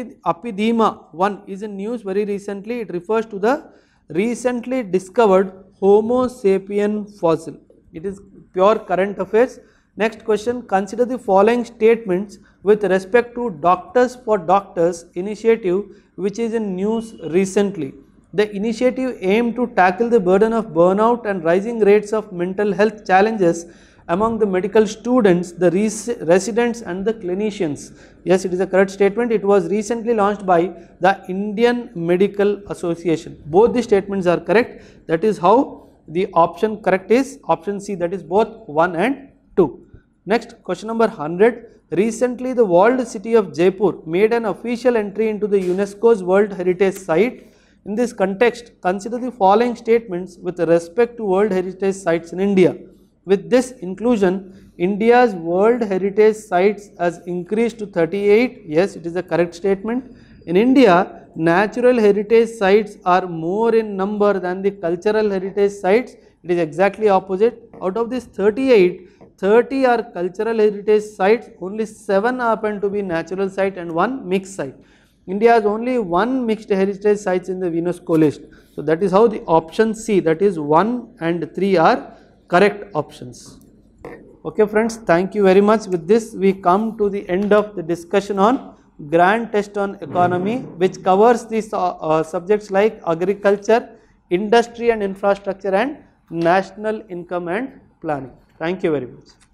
Apidema one is in news very recently. It refers to the recently discovered Homo sapien fossil. It is pure current affairs. Next question, consider the following statements with respect to Doctors for Doctors initiative, which is in news recently. The initiative aimed to tackle the burden of burnout and rising rates of mental health challenges among the medical students, the res residents and the clinicians. Yes, it is a correct statement. It was recently launched by the Indian Medical Association. Both the statements are correct. That is how the option correct is option C, that is both one and two. Next, question number one hundred. Recently, the walled city of Jaipur made an official entry into the UNESCO's World Heritage Site. In this context, consider the following statements with respect to World Heritage Sites in India. With this inclusion, India's World Heritage Sites has increased to thirty-eight. Yes, it is a correct statement. In India, natural heritage sites are more in number than the cultural heritage sites. It is exactly opposite. Out of these thirty-eight, thirty are cultural heritage sites, only seven happen to be natural site and one mixed site. India has only one mixed heritage sites in the UNESCO list. So that is how the option C, that is one and three are correct options. Okay friends, thank you very much. With this we come to the end of the discussion on grand test on economy, which covers these uh, uh, subjects like agriculture, industry and infrastructure, and national income and planning. Thank you very much.